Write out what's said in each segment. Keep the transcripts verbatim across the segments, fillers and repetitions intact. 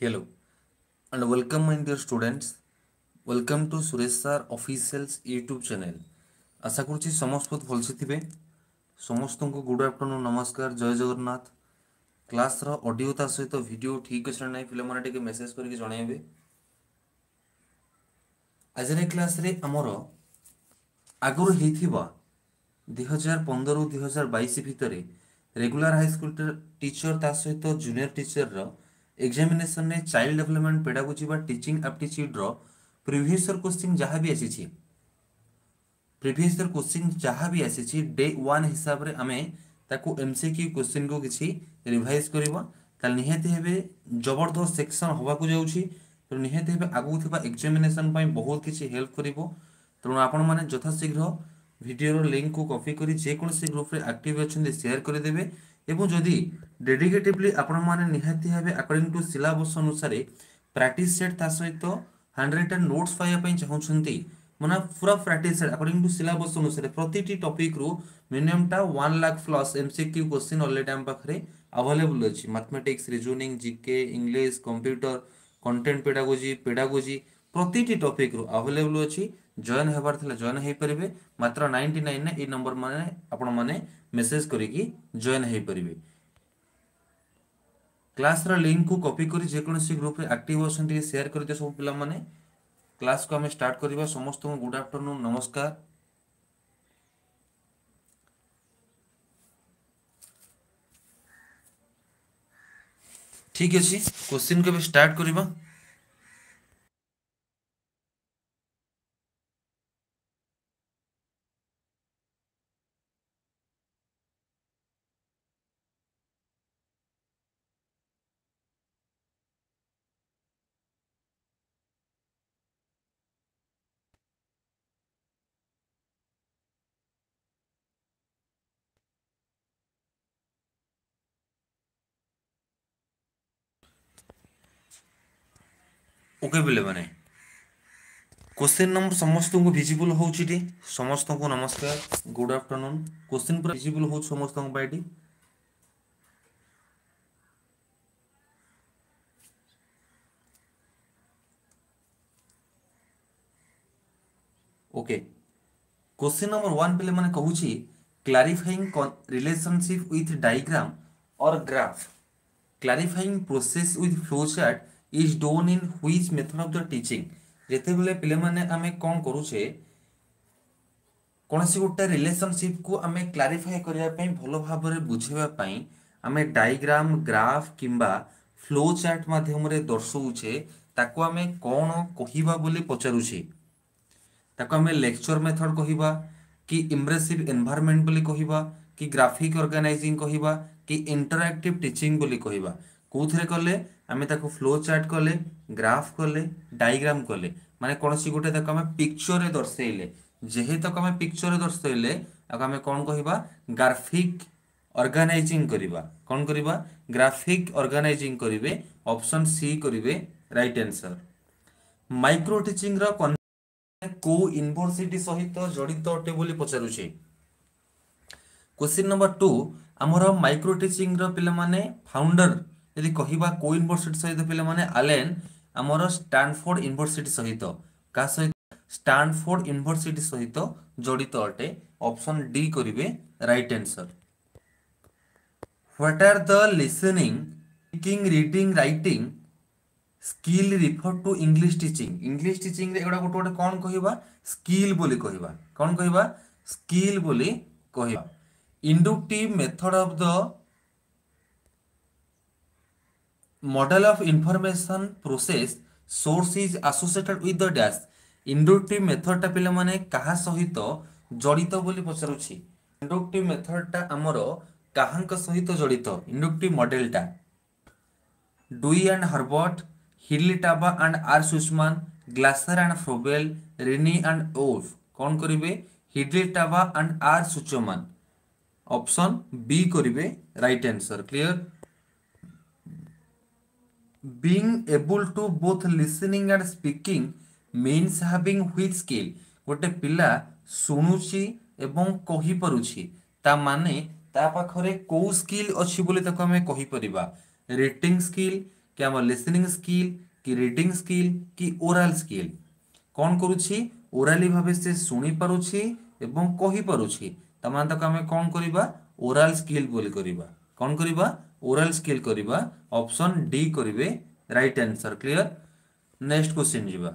Hello and welcome my dear students. Welcome to Suresh Sir Officials YouTube channel. आशा करुच्ची समस्त बहुत भलसे थे समस्त को गुड आफ्टरनून नमस्कार जय जगन्नाथ क्लास रो ऑडियो ता सहित वीडियो ठीक अच्छे ना पे मैंने टे मेसेज करके जनइबे आज क्लास रे आमर आगुरी होइथिबा दुई हजार पंद्रह दुई हजार बैश भितर रेगुलर हाईस्कल टीचर ता सहित जूनियर टीचर रो एग्जामिनेशन ने चाइल्ड डेवलपमेंट पेडागोजी बा टीचिंग एप्टीट्यूड रो प्रीवियस ईयर क्वेश्चन जहाँ भी आसी प्रीवियस ईयर क्वेश्चन जहाँ भी आसी डे वन हिसाब रे आमे ताको एमसीक्यू क्वेश्चन को किसी रिवाइज करबा ताल निहाती हेबे जबरदस्त सेक्शन होबा को जाउछि तो निहाती हेबे आगु थिबा एग्जामिनेशन पई बहुत किसी हेल्प करिवो तेणु आपण माने यथाशीघ्र वीडियो लिंक को कॉपी करी जे कोनसी ग्रुप रे एक्टिव अछन शेयर कर देबे एवं जदि डेडिकेटिवली आपण माने निहाती हेबे अकॉर्डिंग टू सिलेबस अनुसार प्रैक्टिस सेट ता सहित हैंड नोट्स पाइबा पई चाहुछंती माने पूरा practice set according to syllabus अनुसार प्रतिटी टॉपिक रु मिनिमम टा one lakh plus MCQ question already हम पाखरे अवेलेबल अछि mathematics reasoning GK English computer content pedagogy pedagogy प्रतिटी टॉपिक रु अवेलेबल अछि जॉइन हेबार थिला जॉइन हे परिबे मात्र निन्यानवे ने ए नंबर माने आपण माने मेसेज करिकि जॉइन हे परिबे क्लास रा लिंक को कॉपी करी जे कोनसी ग्रुप रे एक्टिव अछन टे शेयर कर दे सब पिला माने क्लास को हमें स्टार्ट करिबा समस्त को गुड आफ्टरनून नमस्कार ठीक अछि क्वेश्चन को भी स्टार्ट करिबा ओके बिले माने क्वेश्चन नंबर समस्त को विजिबल होउची टी समस्त को नमस्कार गुड आफ्टरनून क्वेश्चन पूरा विजिबल हो समस्त को बाइटी ओके क्वेश्चन नंबर वन पे मैंने कहूची क्लारिफाइंग रिलेशनशिप विथ डायग्राम और graph clarifying process with flow chart is done in which method of the teaching जेते बेले पिले माने आमे कोन करूछे कोनसी गोटे रिलेशनशिप को आमे क्लारिफाई करिया पई भलो भाबरे बुझेबा पई आमे डायग्राम ग्राफ किंबा फ्लो चार्ट माध्यम रे दर्शौछे ताको आमे कोन कहिबा बोली पचारुछे ताको आमे लेक्चर मेथड कहिबा कि इम्प्रेसिव एनवायरनमेंट बोली कहिबा कि ग्राफिक ऑर्गेनाइजिंग कहिबा कि इंटरएक्टिव टीचिंग बोली कहिबा कोथरे कले आमे ताको फ्लो चार्ट कले ग्राफ कले डायग्राम कले माने कोनसी गोटे ताको आमे पिक्चर रे दर्शैले जेहे तक आमे पिक्चर रे दर्शैले आको आमे कोन कहिबा ग्राफिक ऑर्गेनाइजिंग करिबा कोन करिबा ग्राफिक ऑर्गेनाइजिंग करिवे ऑप्शन सी करिवे राइट आंसर माइक्रो टीचिंग रो को यूनिवर्सिटी सहित जड़ित अटे बोली पचारुछे क्वेश्चन नंबर टू आमर माइक्रो टीचिंग रो पिले माने फाउंडर यदि कहिबा को यूनिवर्सिटी सहित पिले माने एलन आमर स्टैनफोर्ड यूनिवर्सिटी सहित का सहित स्टैनफोर्ड यूनिवर्सिटी सहित जड़ित अटे ऑप्शन डी करिवे right answer what are the listening speaking reading writing skill refer to English teaching English teaching रे एडा गोटे गोटे कोन कहिबा स्किल बोली कहिबा कोन कहिबा स्किल बोली कहिबा inductive method of the model of information process source is associated with the dash inductive method टा पिले माने कहा सहित जड़ित बोली पचारुछि इंडक्टिव मेथड टा हमरो काहांक सहित जड़ित इंडक्टिव मॉडल टा डुई एंड हर्बर्ट हिडली Taba and R Suchman Glasser and Froebel रिनी एंड ओल्फ कौन करिवे हिडली Taba and R Suchman option B करिवे right answer clear being able to both listening and speaking means having which skill गोटे पिला सुनुची एवं कहि परुची ता माने ता पाखरे को स्किल अछि बोली ताको हमें कहि परिबा रीडिंग स्किल कि आम लिसनिंग स्किल कि रीडिंग स्किल कि ओराल स्किल कौन करुछि ओराली भावे से शुणी पारुछि एवं कहि पारुछि तमाने ताको आमे कौन करिबा ओराल स्किल बोली करिबा कौन करिबा ओराल स्किल करिबा ऑप्शन डी करिवे right answer clear. Next question जीवा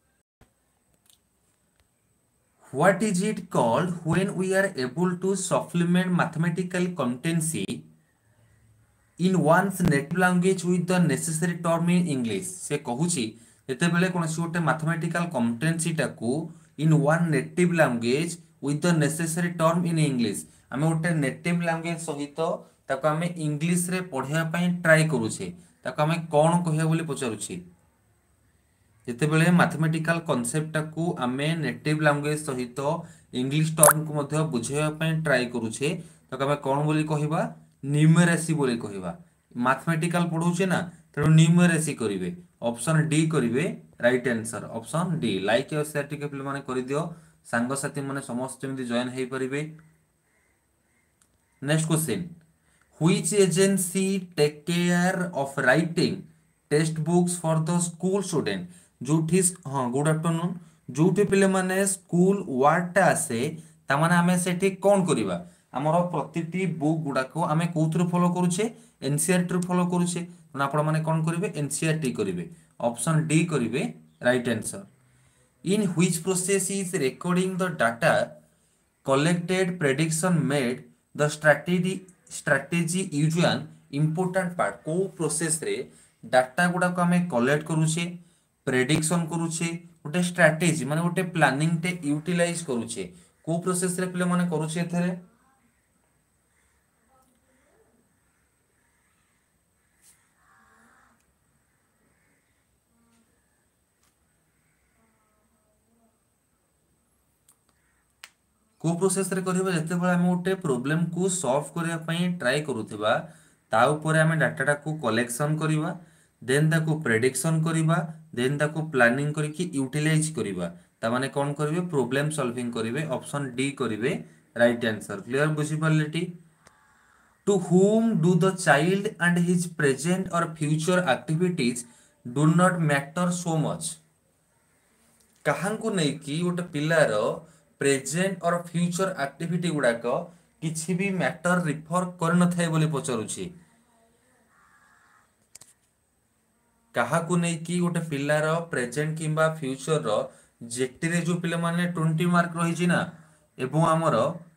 what is it called when we are able to supplement mathematical competency in one's native language with the necessary term in English से कहूची जेते बेले कोनसी गोटे mathematical competency टाकू in one native language with the necessary term in English आमे गोटे native language सहित ताको आमे इंग्लिश रे पढ़िया पई ट्राई करूछे ताको आमे कोन कहिया बोली पचारुछी जेतेबेले मैथमेटिकल कॉन्सेप्ट टाकू आमे नेटिव लैंग्वेज सहित इंग्लिश टर्म को मध्य बुझेया पई ट्राई करूछे तो आमे कोन बोली कहिबा न्यूमेरेसी बोली कहिबा मैथमेटिकल पढुछे ना तेणु न्यूमेरेसी करिवे ऑप्शन डी करिवे right answer option D like और शेयर टिके पिल माने करि दियो सांग साथी माने समस्त जेमि जॉइन हेई परिबे। Next question which agency take care of writing textbooks for the school student जोठी हाँ गुड आफ्टरनून जोठी पिले माने स्कूल वर्ड टा आसे ता माने हमें सेठी कोन करिबा हमर प्रतिटी बुक गुडा को हमें कोथ्रु फॉलो करूछे एनसीईआरटी रू फॉलो करूछे ना आपण माने कोन करिवे एनसीईआरटी करिवे ऑप्शन डी करिवे right answer. In which process is recording the data collected prediction made the strategy strategy usual important part को प्रोसेस रे डाटा गुडा को हमें कलेक्ट करूछे प्रेडिक्शन करूछे गोटे स्ट्रेटजी माने गोटे प्लानिंग टे यूटिलाइज करूछे को प्रोसेस रे पिले माने करूछे एथरे को प्रोसेस रे करबा जते बेला हम गोटे प्रॉब्लम को सॉल्व करिया पई ट्राई करूथिबा ता ऊपर हम डाटा को कलेक्शन करिबा देन ताको प्रेडिक्शन करिबा देन ताको प्लानिंग करके यूटिलाइज करिबा ता माने कोन करिवे प्रॉब्लम सॉल्विंग करिवे ऑप्शन डी करिवे राइट आंसर क्लियर बुझी पार्लेटी। To whom do the child and his present or future activities do not matter so much कहां को नै कि गोटे पिलार प्रेजेंट और फ्यूचर एक्टिविटी गुडा को किछि भी मैटर रिफर कर न थाए बोली पचारुछि कहा को नै कि गोटे पिलार प्रेजेंट किंबा फ्यूचर रो जेटी रे जो पिले माने बीस मार्क रही छि ना एवं हमर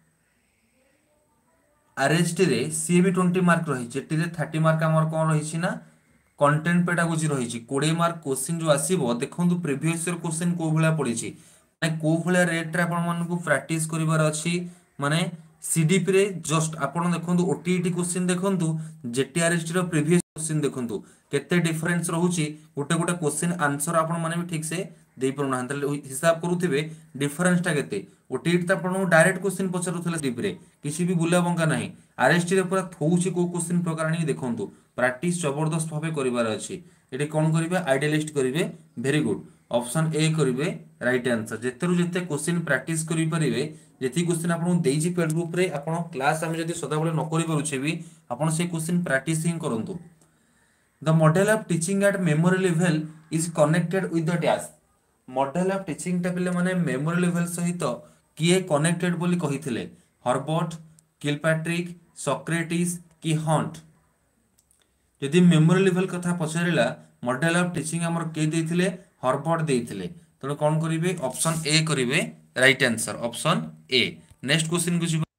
आरएसटी रे सी भी बीस मार्क रही जेटी रे तीस मार्क हमर कोन रही छि ना कंटेंट पेडागोजी रही छि बीस मार्क क्वेश्चन जो आसीबो देखंतु प्रीवियस ईयर क्वेश्चन को भला पड़ी छि माने को भला रेट रे आपण मन को प्रैक्टिस करिवार अछि माने सीडीपी रे जस्ट आपण देखंतु ओटीईटी क्वेश्चन देखंतु जेटीआरएसटी रो प्रीवियस क्वेश्चन देखंतु केते डिफरेंस रहउची गोटे गोटे क्वेश्चन आंसर आपण माने भी ठीक से देई परना हंतले हिसाब करूथिबे डिफरेंस टा केते ओटीईटी त आपण डायरेक्ट क्वेश्चन पचरुथले सीडीपी रे किछि भी बुला बंका नाही आरएसटी रे पूरा थौची को क्वेश्चन प्रकार नहीं देखंतु प्रैक्टिस जबरदस्त भाबे करिवार अछि एटी कोन करिवे आइडियलिस्ट करिवे वेरी गुड ऑप्शन ए करिवे राइट आंसर जेतेरु जेते क्वेश्चन प्रैक्टिस करि परिवे जेति क्वेश्चन आपन देइजी पेड ग्रुप रे आपन क्लास हम जदी सदा बळे न करि परुछे भी आपन से क्वेश्चन प्रैक्टिस हिं करंतु। The model of teaching at memory level is connected with the dash model of teaching टा पिले माने मेमोरी लेवल सहित किए कनेक्टेड बोली कहिथिले हर्बर्ट किलपैट्रिक सॉक्रेटिस कि हंट यदि मेमोरी लेवल कथा पचारिला मॉडल ऑफ टीचिंग हमर के देथिले हर्बर्ट देथिले तने कोन करिवे ऑप्शन ए करिवे right answer option A. Next question को जिबा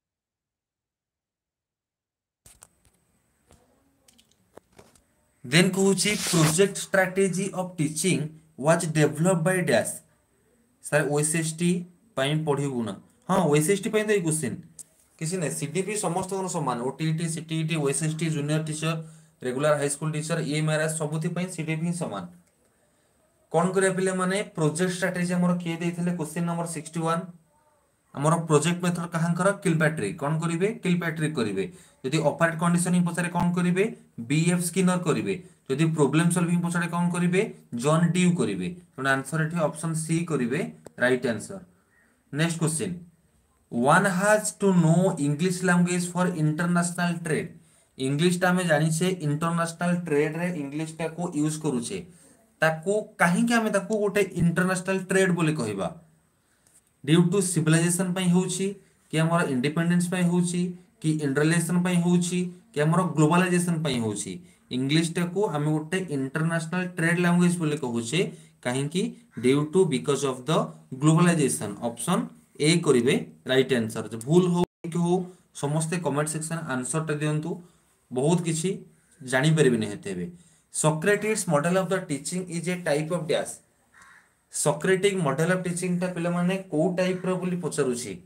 देन कहूची project strategy of teaching was developed by dash sir OSST पई पढिबु ना हां ओएसएसटी पई तो क्वेश्चन किसी ने सीडीपी समस्त कोन समान OTET CTET OSST junior teacher regular high school teacher EMRS सबुथि पई सीडीपी समान कोन करे पिले माने प्रोजेक्ट स्ट्रेटजी हमर के देथिले क्वेश्चन नंबर इकसठ हमर प्रोजेक्ट मेथड कहांकर किलपैट्रिक कोन करिवे किलपैट्रिक करिवे यदि ऑपरेट कंडीशनिंग पछारे कोन करिवे बीएफ स्किनर करिवे यदि प्रॉब्लम सॉल्विंग पछारे कोन करिवे जॉन ड्यू करिवे तो आंसर एठी ऑप्शन सी करिवे right answer. Next question one has to know English language for international trade English टा हमें जानिछे इंटरनेशनल ट्रेड रे इंग्लिश टा को यूज करूछे ताको काहे कि हमें ताको गोटे इंटरनेशनल ट्रेड बोली कहबा ड्यू टू सिविलाइजेशन पई होउची कि हमर इंडिपेंडेंस पई होउची कि इंडस्ट्रियलाइजेशन पई होउची कि हमर ग्लोबलाइजेशन पई होउची इंग्लिश टा को हमें गोटे इंटरनेशनल ट्रेड लैंग्वेज बोली कहूचे काहे कि due to because of the globalisation option A करिवे राइट आंसर जो भूल हो कि हो समस्त कमेंट सेक्शन आंसर टा दियंतु बहुत किछि जानि परिबे नै हेतेबे Socrates model of the teaching is a type of dash Socratic model of teaching ता पिला माने को टाइप रो बोली पचारुछि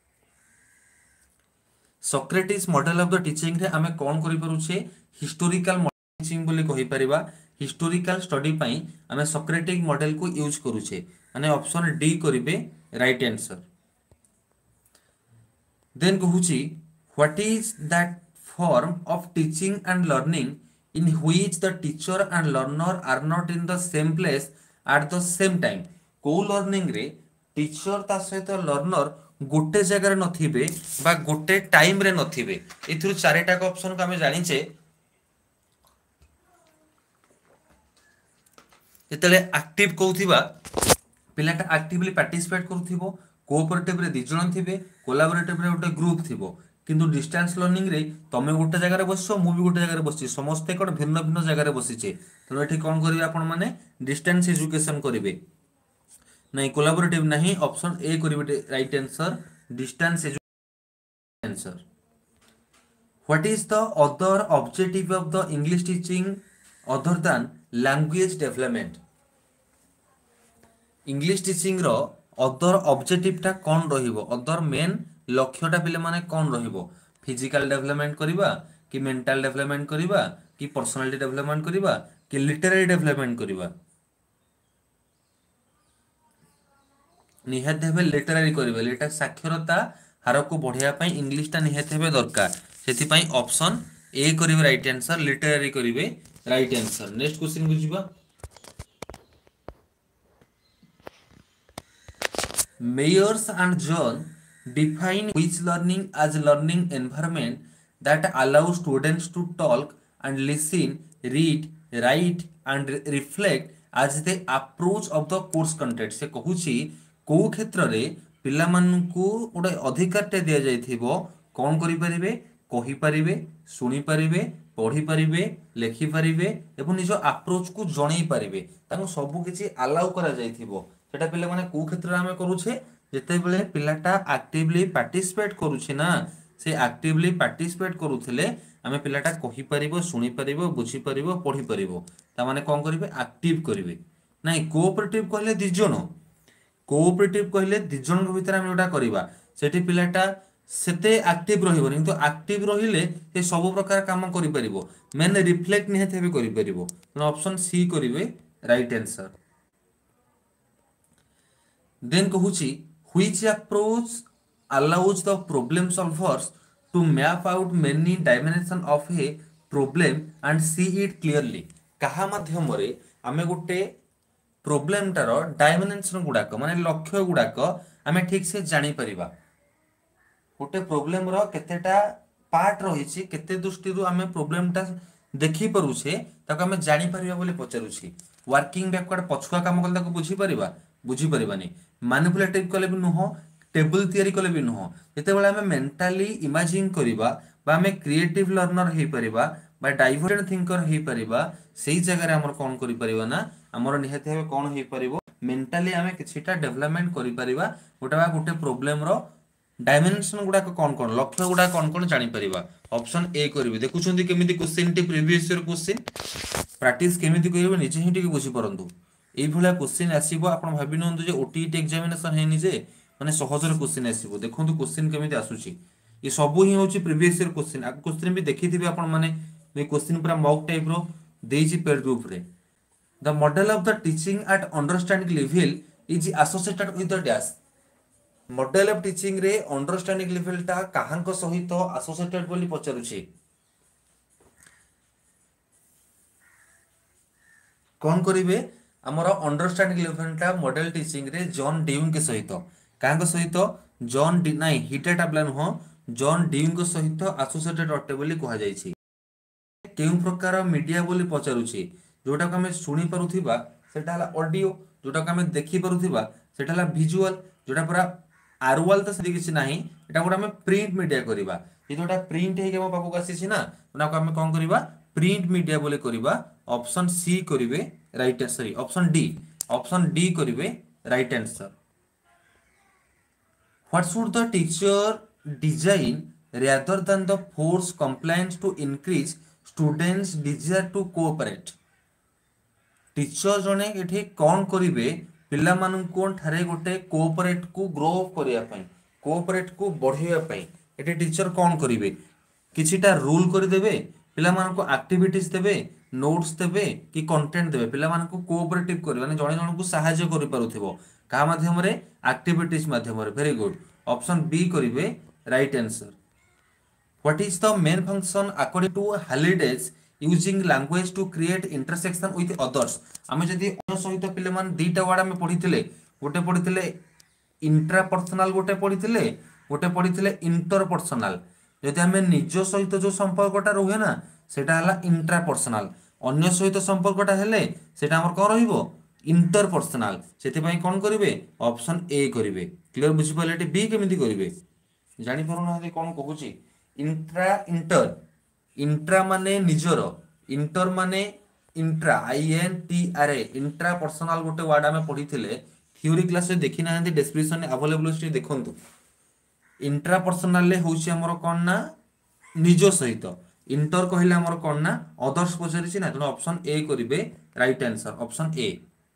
Socrates model of the teaching रे हमें कोन करि परुछे हिस्टोरिकल मॉडल टीचिंग बोली कहि परिबा हिस्टोरिकल स्टडी पई हमें सॉक्रेटिक मॉडल को यूज करूछे माने ऑप्शन डी करिवे राइट आंसर देन कहूची what is that form of teaching and learning in which the teacher and learner are not in the same place at the same time को learning रे teacher ता सहित learner गोटे जगह रे नथिबे बा गोटे टाइम रे नथिबे एथुर चारिटा का ऑप्शन को हमें जानिचे जेतले एक्टिव कहउथिबा पिलाटा एक्टिवली पार्टिसिपेट करूथिबो कोऑपरेटिव रे दिजण थिबे कोलैबोरेटिव रे गोटे ग्रुप थिबो किंतु डिस्टेंस लर्निंग रे तमे गोटे जगह रे बसछो मु भी गोटे जगह रे बसछि समस्त कोन भिन्न भिन्न जगह रे बसिछे तो एठी कोन करिवे आपण माने डिस्टेंस एजुकेशन करिवे नहीं कोलैबोरेटिव नहीं ऑप्शन ए करिवे right answer distance education answer what is the other objective of the English teaching other than language development English teaching रो अदर ऑब्जेक्टिव टा कोन रहिबो अदर मेन लक्ष्यटा पिले माने कौन रहिबो फिजिकल डेवलपमेंट करिबा कि मेंटल डेवलपमेंट करिबा कि पर्सनालिटी डेवलपमेंट करिबा कि लिटरेरी डेवलपमेंट करिबा निहात हेबे लिटरेरी करिबा लेटा साक्षरता हार को बढ़िया पई इंग्लिश ता निहात हेबे दरकार सेति पई ऑप्शन ए करिबे राइट आंसर लिटरेरी करिबे राइट आंसर नेक्स्ट क्वेश्चन बुझिबा Mayers and John define which learning as learning environment that allows students to talk and listen, read, write and reflect as they approach of the course content से कहूची को क्षेत्र रे पिला मानकु ओडे अधिकार टे दिया जाइथिबो कोन करि परिबे कहि परिबे सुनि परिबे पढ़ी परिबे लेखि परिबे एवं निज अप्रोच को जणै परिबे ताको सब किछि अलाउ करा जाइथिबो सेटा पिला माने को क्षेत्र रे हमें करूछे जेते बेले पिलाटा एक्टिवली पार्टिसिपेट करूछि ना से एक्टिवली पार्टिसिपेट करूथिले हमें पिलाटा कहि परिबो सुनि परिबो बुझी परिबो पढ़ी परिबो ता माने कोन करिवे एक्टिव करिवे नाही कोऑपरेटिव कहले दिजन कोऑपरेटिव कहले दिजन के भीतर हम ओटा करबा सेठी पिलाटा सेते एक्टिव रहिबो किंतु एक्टिव रहिले से सब प्रकार काम करि परिबो मेन रिफ्लेक्ट निहे थेबे करि परिबो ऑप्शन सी करिवे राइट आंसर देन कहूची which approach allows the problem solvers to map out many dimensions of a problem and see it clearly कहा माध्यम रे आमे गोटे प्रॉब्लम टार डायमेंशन गुडाक माने लक्ष्य गुडाक आमे ठीक से जानि परिबा गोटे प्रॉब्लम रो केतेटा पार्ट रहिछि केते दृष्टि रु आमे प्रॉब्लम टा देखि परुछे ताको आमे जानि परिबा बोली पचरुछि वर्किंग बैकवर्ड पछुआ काम कल ताको बुझी परिबा बुझी परिबानी मैनिपुलेटिव कले भी नुह टेबल तयारी कले भी नुह जते बेला हमें मेंटली इमेजिन करिबा बा हमें क्रिएटिव लर्नर हे परिबा बा डाइवर्जेंट थिंकर हे परिबा सेही जगह रे हमर कोन करि परिबा ना हमर निहते हेबे कोन हे परिबो मेंटली हमें किछिटा डेवलपमेंट करि परिबा गोटे बा गोटे प्रॉब्लम रो डायमेंशन गुडा कोन कोन लक्ष्य गुडा कोन कोन जानि परिबा ऑप्शन ए करिवे देखुछन्ती केमिति क्वेश्चन टी प्रीवियस ईयर क्वेश्चन प्रैक्टिस केमिति करिवे निजे ही टिके बुझी परंतु एई भला क्वेश्चन आसीबो आपण भाबि नंतु जे ओटीटी एग्जामिनेशन हेनी जे माने सहजर क्वेश्चन आसीबो देखंतु क्वेश्चन केमिति आसुची ये सब ही होची प्रीवियस ईयर क्वेश्चन आ क्वेश्चन भी देखिथिबे आपण माने ए क्वेश्चन पूरा मॉक टाइप रो देइची पेड ग्रुप रे the model of the teaching at understanding level is associated with the dash model of teaching रे अंडरस्टैंडिंग लेवल ता काहांक सहित एसोसिएटेड बोली पचारुची कोन करिवे हमर अंडरस्टैंडिंग लेवल ता मॉडल टीचिंग रे जॉन ड्यूइंग के सहित काहांक सहित जॉन डी नाही हिटेट अप्लान हो जॉन ड्यूइंग के सहित एसोसिएटेड अटे बोली कहा जायछि। केउं प्रकार मीडिया बोली पचारुछे जोटा को आमे सुनी पारुथिबा सेटा हला ऑडियो जोटा को आमे देखि पारुथिबा सेटा हला विजुअल जोटा पूरा आरवाल तो सेदी किछि नाही एटा गोटा आमे प्रिंट मीडिया करिबा ये जोटा प्रिंट हे के मो पापु आसीछि ना ओना को आमे कोन करिबा प्रिंट मीडिया बोली करिबा ऑप्शन सी करिवे right sorry option D option D करिवे right answer what should the teacher design rather than the force compliance to increase students desire to cooperate teacher जने एठी कोन करिवे पिला मानन कोन ठारे गोटे कोऑपरेट को ग्रो करिया पई कोऑपरेट को बढ़िया पई एठी टीचर कोन करिवे किछिटा रूल करि देबे पिला मानन को एक्टिविटीज देबे नोट्स देबे कि कंटेंट देबे पिला मानन को कोऑपरेटिव करि माने जणे जण को सहायता करि पारुथिबो का माध्यम रे एक्टिविटीज माध्यम रे वेरी गुड ऑप्शन बी करिवे right answer What is the main function according to Hallidays using language to create intersection with others? आमे जदि अन्य सहित पिले मान दीटा वर्ड आमे पढिथिले गोटे पढिथिले इंट्रापर्सनल गोटे पढिथिले गोटे पढिथिले इंटरपर्सनल जदि आमे निज सहित जो संपर्कटा रहे ना सेटा हला इंट्रापर्सनल अन्य सहित संपर्कटा हेले सेटा हमर कोन रहिबो इंटरपर्सनल सेति पई कोन करिवे ऑप्शन ए करिवे क्लियर बुझि पलेटी बी केमिति करिवे जानि परो ना कोन कहूची इंट्रा इंटर इंट्रा माने निजर इंटर माने intra I N T R A intra personal गोटे वर्ड आमे पढिथिले थ्योरी क्लास रे देखि नाहंती डिस्क्रिप्शन रे अवेलेबल अछि देखंतु इंट्रा पर्सनल ले होछि हमर कोन ना निज सहित इंटर कहिले हमर कोन ना अदर्स पछरी छि ना त ऑप्शन ए करिवे right answer option A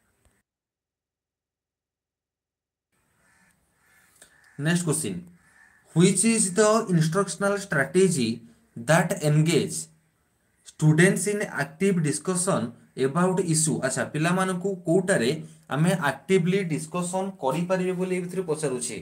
next question Which is the instructional strategy that engage students in active discussion about issue अच्छा पिला मानकु कोटारे आमे actively discussion करि परिबे बोली ए भितर पचारुछि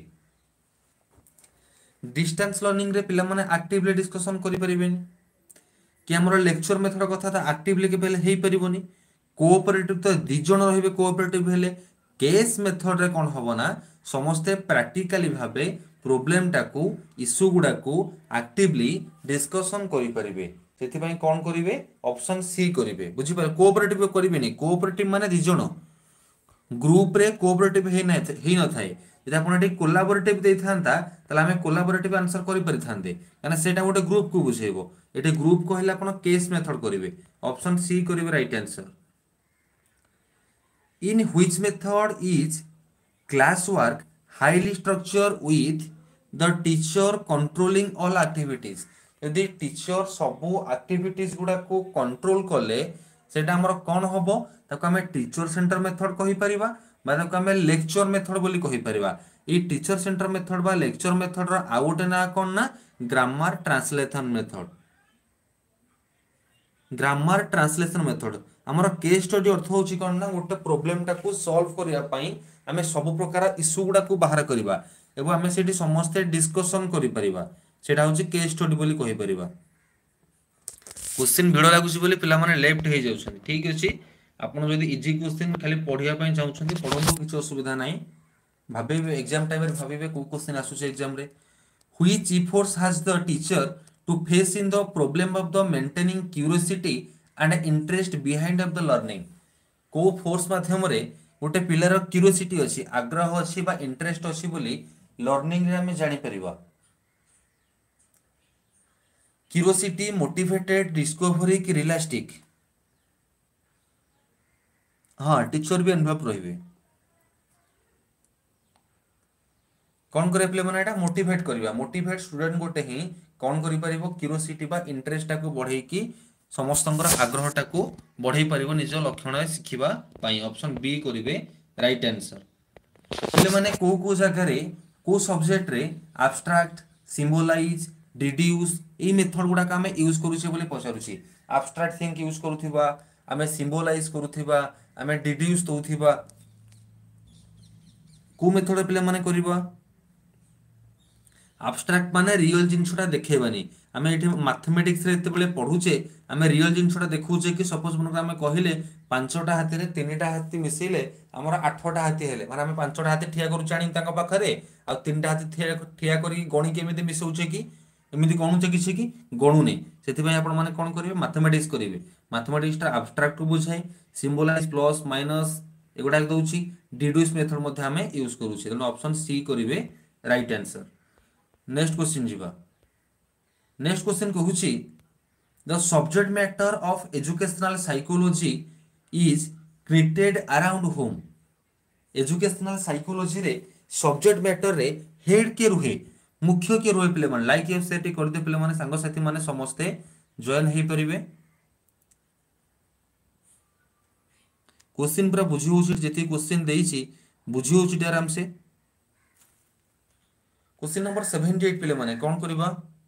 डिस्टेंस लर्निंग रे पिला माने actively discussion करि परिबेन कि हमर लेक्चर मेथड कथा त actively के पहले हेई परिबोनी कोऑपरेटिव तो दि जण रहिबे कोऑपरेटिव हेले केस मेथड रे कोन हबो ना समस्त प्रैक्टिकली भाबे प्रोब्लेम टाकू इश्यू गुडा को एक्टिवली डिस्कशन करि परिबे सेति पई कोन करिवे ऑप्शन सी करिवे बुझि पर कोऑपरेटिव करिवे नै कोऑपरेटिव माने दि जण ग्रुप रे कोऑपरेटिव हे नै हे न थाए यदि आपण एटी कोलैबोरेटिव देई थांता तले हमें कोलैबोरेटिव आंसर करि परि थांते काना सेटा गोटे ग्रुप को बुझेबो एटी ग्रुप कहले आपण केस मेथड करिवे ऑप्शन सी करिवे right answer in which method is class work highly structured with the teacher controlling all activities यदि टीचर सबु एक्टिविटीज गुडा को कंट्रोल कले सेटा हमर कोन हबो ताको हमें टीचर सेंटर मेथड कहि परिबा बा ताको हमें लेक्चर मेथड बोली कहि परिबा ई टीचर सेंटर मेथड बा लेक्चर मेथड रो आउट ना कोन ना grammar translation method grammar translation method हमर केस स्टडी अर्थ होची कोन ना गोटे प्रॉब्लम टा को सॉल्व करिया पई हमें सब प्रकार इश्यू गुडा को बाहर करिबा एबो हमें सेठी समस्त डिस्कशन करि परिबा सेटा होची केस स्टडी बोली कहि परिबा क्वेश्चन भिडो लागुची बोली पिला माने लेफ्ट हे जाउछन ठीक अछि आपण जदी इजी क्वेश्चन खाली पढिया पई चाहउछन पढंतु किछ असुविधा नाही भाबे एग्जाम टाइम रे भाबे को क्वेश्चन आसुचे एग्जाम रे which efforts has the teacher to face in the problem of the maintaining curiosity and interest behind of the learning को फोर्स माध्यम रे गोटे पिलार क्यूरियोसिटी अछि आग्रह अछि बा इंटरेस्ट अछि बोली लर्निंग रे हम जानि परिबा क्यूरियोसिटी मोटिवेटेड डिस्कवरी की रियलिस्टिक हां टीचर भी अनुभव रहिबे कोन करे प्ले माने एटा मोटिवेट करबा मोटिवेट स्टूडेंट गोटे ही कोन करि परिबो क्यूरियोसिटी बा इंटरेस्ट को बढ़ई की समस्तंकर आग्रहटा को बढ़ई परिबो निज लक्षण शिखिबा पई ऑप्शन बी करिवे राइट आंसर प्ले माने को को जगह रे को सब्जेक्ट रे एब्स्ट्रैक्ट सिंबलाइज डिड्यूस ए मेथड गुडा का हमें यूज करूछे बोले पचारुछी एब्स्ट्रैक्ट थिंक यूज करूथिबा हमें सिंबलाइज करूथिबा हमें डिड्यूस दोथिबा को मेथड प्ले माने करबा एब्स्ट्रैक्ट माने रियल जिंसटा देखेबानी हमें एठी मैथमेटिक्स रे एते बेले पढुचे हमें रियल जिंसटा देखुचे कि सपोज मन हमें कहिले पांचटा हाथी रे तीनटा हाथी मिसेले हमर आठटा हाथी हेले माने हमें पांचटा हाथी ठिया करू चाणी ताका पाखरे आ तीनटा हाथी ठिया ठिया करी गणी केमिते मिसौचे कि एमती गणुचे किसी कि गणुने से आपण मैंने कौन करेंगे मैथमेटिक्स करेंगे मैथमेटिक्स आब्स्ट्राक्ट को बुझाए सिम्बोलाइज प्लस माइनस एगुड़ा दूसरी डिड्यूस मेथड आम यूज करुचे तेणु ऑप्शन सी करेंगे राइट आंसर। नेक्स्ट क्वेश्चन जीवा नेक्स्ट क्वेश्चन कहूँ the subject matter of educational psychology is created around whom educational psychology रे सब्जेक्ट मैटर रे हेड के रुहे मुख्य के रुहे पे लाइक एफ सेट कर दे पे सांगसाथी माने समस्ते जॉइन हो पारे क्वेश्चन पूरा बुझी हो जी क्वेश्चन देइछि बुझी हो आराम से क्वेश्चन नंबर सेवेंटी एट पे माने कौन करबा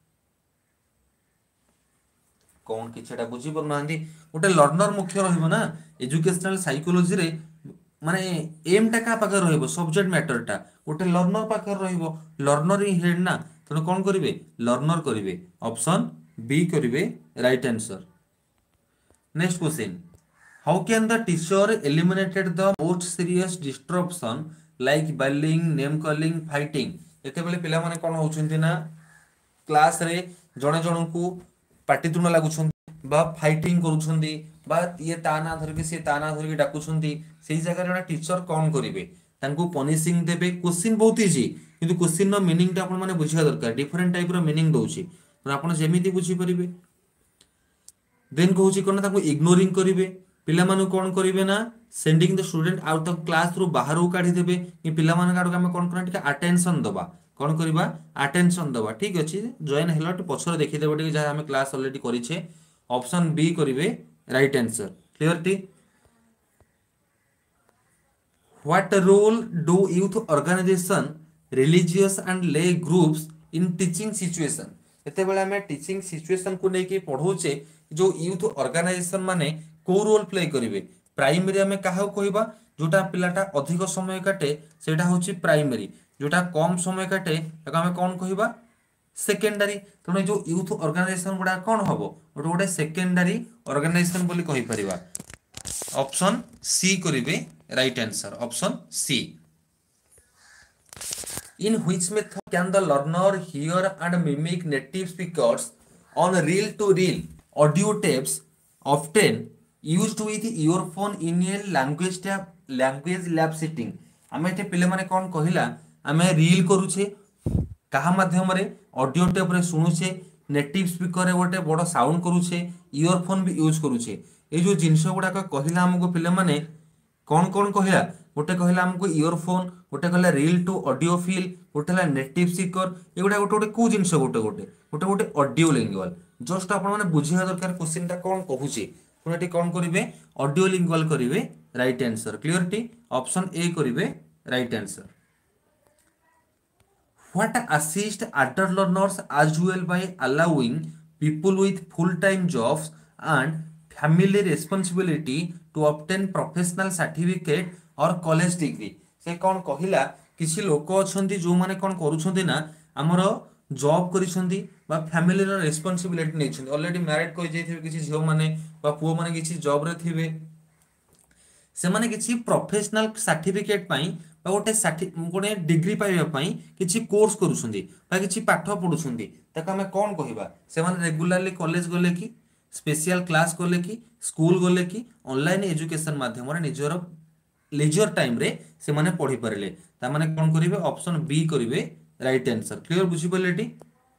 कौन किछटा बुझी पर नांदी गोटे लर्नर मुख्य रहइबो ना एजुकेशनल साइकोलॉजी रे माने एम टा का पाकर रहइबो सब्जेक्ट मैटर टा गोटे लर्नर पाकर रहइबो लर्नर ही हेड ना तेणु कौन करिवे लर्नर करिवे ऑप्शन बी करिवे right answer. Next question how can the teacher eliminated the most serious disruption like bullying name calling fighting एतेबेले पिला माने कोन होउछन्ती ना क्लास रे जणे जण को पाटितुण लागुछन्ती बा फाइटिंग करूछन्ती बा ये ताना धरके से ताना धरके डाकुछन्ती सेही जगह रे टीचर कोन करिवे तांको पनिशिंग देबे क्वेश्चन बहुत इजी किंतु क्वेश्चन नो मीनिंग ता आपण माने बुझिया दरकार डिफरेंट टाइप रो मीनिंग दोउची पर आपण जेमिति बुझी परिबे देन कहूची कोन ताको इग्नोरिंग करिवे पिला मानु कोन करिवे ना sending the student out of class रू बाहर को काढी देबे कि पिला मान काडो हम कोन कोन टिका अटेंशन दबा कोन करबा अटेंशन दबा ठीक अछि जॉइन हेलट पछर देखि देबो टिके जा हम क्लास ऑलरेडी करिछे ऑप्शन बी करिवे राइट आंसर क्लियर टी। What role do youth organization religious and lay groups in teaching situation एते बेला हमें टीचिंग सिचुएशन को लेके पढौचे जो यूथ ऑर्गेनाइजेशन माने को रोल प्ले करिवे प्राइमरी आम क्या कहवा जोटा पिलाटा अधिक समय काटे सेटा होची प्राइमरी जोटा कम समय काटे आम कौन कहवा सेकेंडरी तेणु जो यूथ ऑर्गेनाइजेशन गुड़ा कौन हम गोटे गोटे सेकेंडरी ऑर्गेनाइजेशन बोली कहि परिबा ऑप्शन सी करिवे right answer option C. In which method can the learner hear and mimic native speakers on reel to reel audio tapes often used with earphone in a language tab language lab setting आमे एटे पिले माने कोन कहिला आमे reel करूछे कहा माध्यम रे audio tape रे सुनुछे native speaker रे गोटे बड़ साउंड करूछे इयरफोन भी यूज करूछे ए जो जिंस गुडा का कहिला हमको पिले माने कोन कोन कहिला गोटे कहिला हमको इयरफोन गोटे कहला रील टू ऑडियो फील गोटे ला नेटिव स्पीकर एगुडा गोटे गोटे को जिंस गोटे गोटे गोटे गोटे ऑडियो लिंगुअल जस्ट आपण माने बुझिया दरकार क्वेश्चन ता कोन कहूची पुनः कौन करेंगे ऑडियो लिंगुअल करेंगे राइट आंसर क्लियर टी ऑप्शन ए करेंगे right answer. What assist adult learners as well by allowing people with full time jobs and family responsibility to obtain professional certificate or college degree से कौन कहिला किसी लोक अछंती जो माने कौन करूछंती ना हमर जॉब करिसंती बा फैमिली रो रिस्पांसिबिलिटी नै छथि ऑलरेडी मैरिड कोइ जेथिबे किछि झियो माने बा पुओ माने किछि जॉब रे थिबे से माने किछि प्रोफेशनल सर्टिफिकेट पई बा गोटे गोटे डिग्री पाइबा पई किछि कोर्स करूसंती बा किछि पाठ पढुसंती ताका हमें कोन कहिबा से माने रेगुलरली कॉलेज गले कि स्पेशल क्लास गले कि स्कूल गले कि ऑनलाइन एजुकेशन माध्यम रे निजर लेजर टाइम रे से माने पढि परले ता माने कोन करिवे ऑप्शन बी करिवे राइट आंसर क्लियर बुझी पले टी।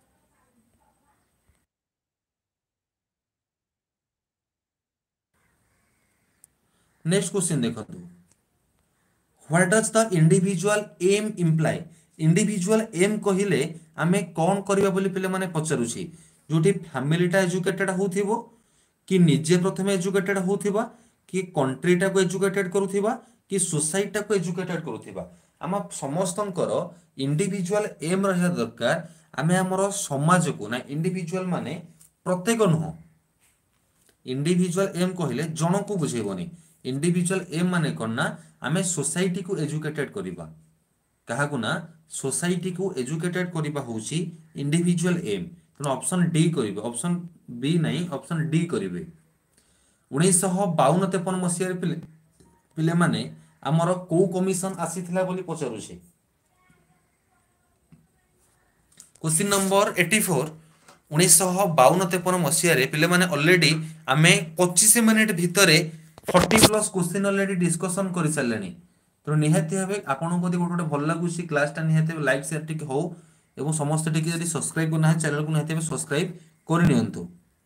नेक्स्ट क्वेश्चन देखो what does the individual aim imply individual aim कहिले आमे कोन करबा बोली पिले माने पचरुछि जोटी फैमिलीटा एजुकेटेड होथिबो कि निजे प्रथमे एजुकेटेड होथिबा कि कंट्रीटा को एजुकेटेड करूथिबा कि सोसाइटी को एजुकेटेड करूथिबा आम समस्तंकर इंडिविजुअल एम रहा दरकार आमे हमर समाज को ना इंडिविजुअल माने प्रत्येक नुह इंडिविजुअल एम कहले जन को बुझेबनी इंडिविजुअल एम माने कोन ना आमे सोसाइटी को एजुकेटेड करिबा कहा को ना सोसाइटी को एजुकेटेड करिबा होची इंडिविजुअल एम तो ऑप्शन डी करिबे ऑप्शन बी नहीं ऑप्शन डी करिबे। उन्नीस बावन तेपन मसीह पिले पिले माने आमर को कमिशन आसीथिला बोली पचारुछे क्वेश्चन नंबर चौरासी उन्नीस बावन तेपन मसीह पे अलरेडी आम पच्चीस मिनिट भितर forty plus question already discussion कर सारे तो निहाती भाव आपको गोटे गोटे भल लगुच क्लासटा निहाती लाइक सेयार टी हो एवं समस्त टी सब्सक्राइब करना चैनल को निहाती सब्सक्राइब करनी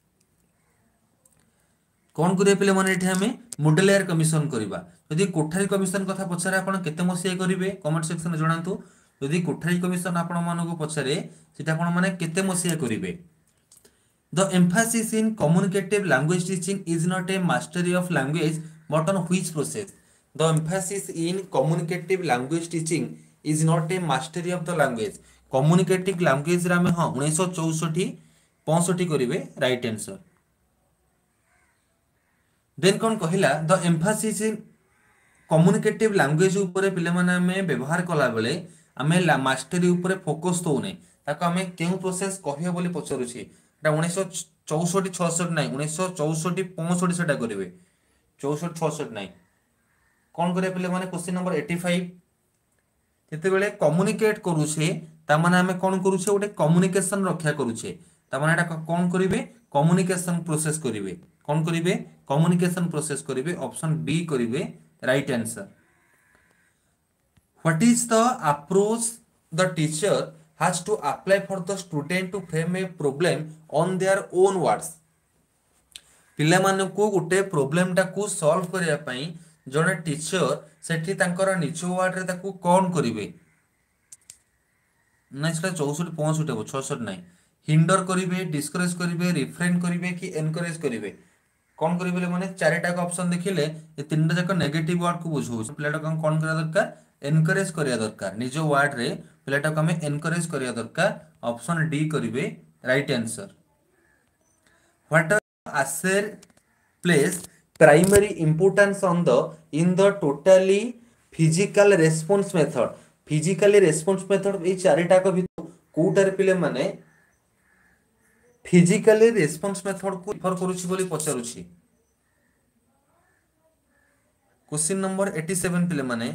कौन करिए पे मैंने आम मॉडल एयर कमिशन करवा जदि कोठारी कमिशन कथा पचारे आप केते मसीहा करेंगे कमेंट सेक्शन में जनातु जदि कोठारी कमिशन आपण मानक पचारे सेटा आपण माने केते मसीहा करेंगे the emphasis in communicative language teaching is not a mastery of language but on which process the emphasis in communicative language teaching is not a mastery of the language communicative language रे हाँ उन्नीस चौसठ पैंसठ करेंगे right answer then कौन कहला the emphasis in communicative language ऊपर पिले माने हमें व्यवहार कला बेले आमे मास्टरी ऊपर फोकस दौने ताको आमे केउ प्रोसेस कहियो बोली पचरुछि एटा उन्नीस चौसठ छियासठ नाही उन्नीस चौसठ पैंसठ सेटा करिवे चौसठ छियासठ नाही कौन करे पिले माने क्वेश्चन नंबर पचासी जेते बेले कम्युनिकेट करूछे ता माने हमें कौन करूछे ओटे कम्युनिकेशन रक्षा करूछे ता माने एटा कौन करिवे कम्युनिकेशन प्रोसेस करिवे कौन करिवे कम्युनिकेशन प्रोसेस करिवे ऑप्शन बी करिवे right answer what is the approach the teacher has to apply for the student to frame a problem on their own words पिला माने को गुटे प्रॉब्लम टा को सॉल्व करिया पई जने टीचर सेठी तांकर निज वर्ड रे ताकू कोन करिवे ना सेटा चौसठ पैंसठ हो छियासठ नाही हिंडर करिवे डिस्करेज करिवे रिफ्रेन करिवे कि एनकरेज करिवे कौन करिवे माने चारिटा का ऑप्शन देखिले ये तीनटा जाक नेगेटिव वर्ड को बुझो पिलाटा कौन कौन करा दरकार एनकरेज करिया दरकार निज वर्ड रे पिलाटा को हमें एनकरेज करिया दरकार ऑप्शन डी करिवे राइट आंसर व्हाट आसेर place primary importance on the in the totally physical response method physically response method ए चारिटा को भितर कोटार पिले माने फिजिकली रेस्पॉन्स मेथड को रिफर करूछि बोली पचारुछि क्वेश्चन नंबर सत्तासी पिले माने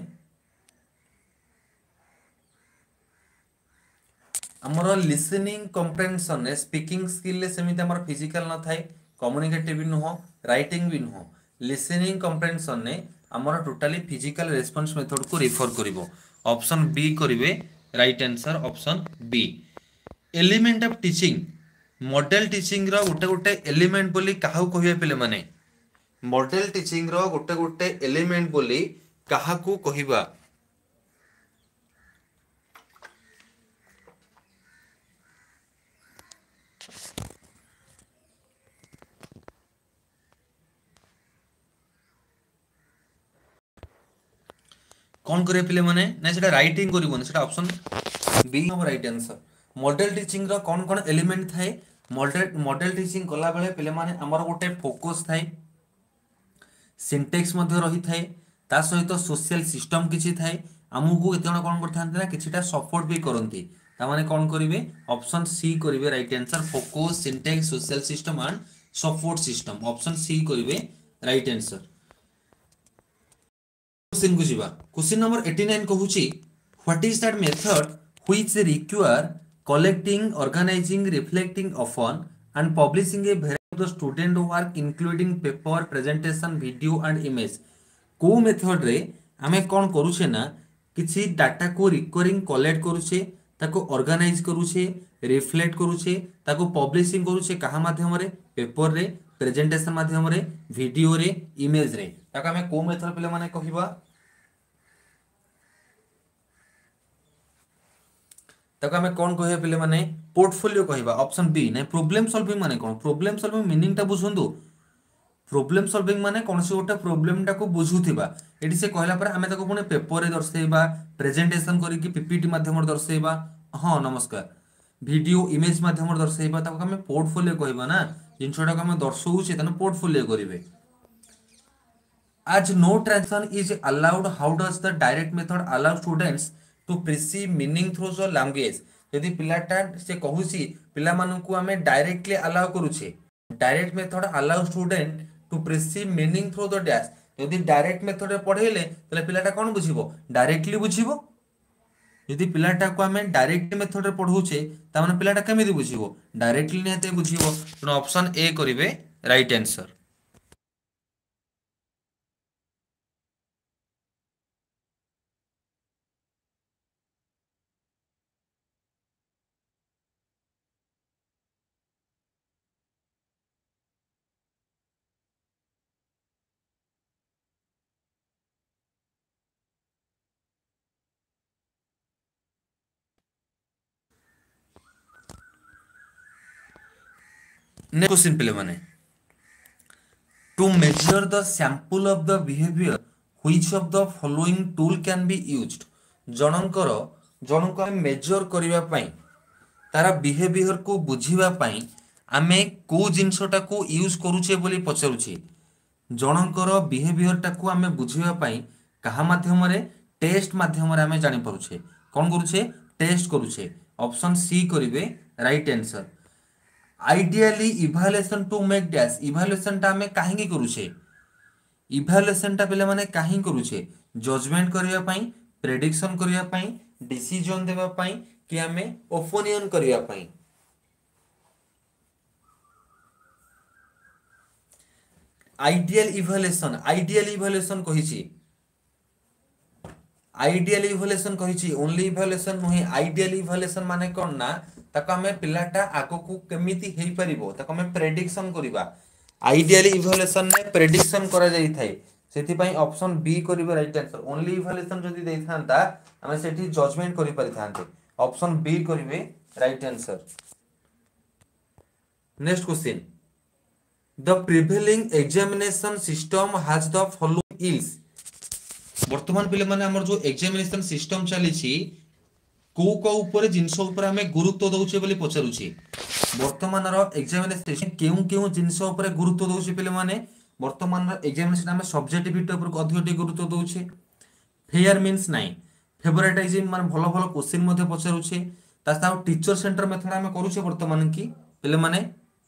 हमर लिसनिंग कॉम्प्रिहेंशन ने स्पीकिंग स्किल ले सेमिति हमर फिजिकल न थाए कम्युनिकेटिव भी नुह राइटिंग भी नुह लिसनिंग कॉम्प्रिहेंशन ने हमर टोटली फिजिकल रेस्पॉन्स मेथड को रिफर करिवो ऑप्शन बी करिवे right answer option B element of teaching model teaching रो गोटे गोटे एलिमेंट बोली काहू कहिबे पिले माने मॉडल टीचिंग रो गोटे गोटे एलिमेंट बोली काहाकू कहिबा कौन करे पिले माने ना सेटा राइटिंग करिवोन सेटा ऑप्शन बी हम राइट आंसर मॉडल टीचिंग रो कौन कौन एलिमेंट थाए मॉडल मॉडल टीचिंग कला बेले पिले माने हमर गोटे फोकस थाए सिंटेक्स मध्ये रही थाए ता सहित सोशल सिस्टम किछि थाए हमहु केते जण कोन करथांते ना किछिटा सपोर्ट भी करंती ता माने कोन करिवे ऑप्शन सी करिवे right answer focus syntax social system and support system option C करिवे राइट आंसर क्वेश्चन को जीवा क्वेश्चन नंबर नवासी कहूची what is that method which require collecting organizing reflecting upon and publishing a variety of the student work including paper presentation video and image को method रे हमें कौन करूछे ना किसी डाटा को रिकरिंग कलेक्ट करूछे ताको ऑर्गेनाइज करूछे रिफ्लेक्ट करूछे ताको पब्लिशिंग करूछे कहा माध्यम रे पेपर रे प्रेजेंटेशन माध्यम रे वीडियो रे इमेज रे ताको हमें को मेथड पिले माने कहिबा ताको हमें कौन कहिबा पिले माने पोर्टफोलियो कहिबा ऑप्शन बी नै प्रॉब्लम सॉल्विंग माने कौन प्रॉब्लम सॉल्विंग मीनिंग ता बुझंदु प्रॉब्लम सॉल्विंग माने कौन से गोटे प्रॉब्लम टा को बुझुथिबा एडी से कहला पर हमें ताको पुणे पेपर रे दर्शेबा प्रेजेंटेशन करी कि पीपीटी माध्यम रे दर्शेबा हां नमस्कार वीडियो इमेज माध्यम रे दर्शेबा ताको हमें पोर्टफोलियो कहिबा ना जिनछोटा को हमें दर्शौ छै तने पोर्टफोलियो करिवे as no translation is allowed how does the direct method allow students to perceive meaning through the language यदि पिलाटा से कहूसी पिला मानन को हमें डायरेक्टली अलाउ करूछे direct method allow student to perceive meaning through the dash यदि direct method रे पढेले तले पिलाटा कोन बुझिबो डायरेक्टली बुझिबो यदि पिलाटा को आम डायरेक्ट मेथड रे पढ़ौछे ताମାନେ पिलाटा केमिति बुझिबो डायरेक्टली निहाते बुझिबो तेणु ऑप्शन ए करिवे राइट आंसर। नेक्स्ट क्वेश्चन पिले माने to measure the sample of the behaviour which of the following tool can be used जनकर जनको हम मेजर करिवा पई तारा बिहेवियर को बुझिवा पई आमे को जिंसटा को यूज करूछे बोली पचारुछे जनकर बिहेवियर टा को आमे बुझिवा पई कहा माध्यम रे टेस्ट माध्यम रे आमे जानि परुछे कोन करूछे टेस्ट करूछे ऑप्शन सी करिवे right answer. Ideally evaluation to make dash evaluation टा हमें काहे की करूछे इवैल्यूएशन टा पिले माने काहे करूछे जजमेंट करिया पई प्रेडिक्शन करिया पई डिसीजन देबा पई कि हमें ओपिनियन करिया पई। आइडियल इवैल्यूएशन आइडियल इवैल्यूएशन कहिछि आइडियल इवैल्यूएशन कहिछि ओनली इवैल्यूएशन नहे आइडियल इवैल्यूएशन माने कोन ना ताको हमें पिलाटा आगो को केमिति हेई परिबो ताको हमें प्रेडिक्शन करिबा आइडियल इवैल्यूएशन ने प्रेडिक्शन करा जाई थाए सेति पई ऑप्शन बी करिबो राइट आंसर। ओनली इवैल्यूएशन जदि देई थांता हमें सेठी जजमेंट करि पारि थांते ऑप्शन बी करिवे right answer. Next question the prevailing examination system has the following ills वर्तमान पिले माने हमर जो एग्जामिनेशन सिस्टम चली छी को को ऊपर जिंस ऊपर हमें गुरुत्व दउछे बोली पचारुछी वर्तमान रो एग्जामिनेशन केउ केउ जिंस ऊपर गुरुत्व दउछे पिले माने वर्तमान रो एग्जामिनेशन हमें सब्जेक्टिविटी ऊपर अधिक गुरुत्व दउछे फेयर मींस नाही फेवरेटाइजिंग माने भलो भलो क्वेश्चन मध्ये पचारुछे तासा टीचर सेंटर मेथड हमें करूछे वर्तमान की पिले माने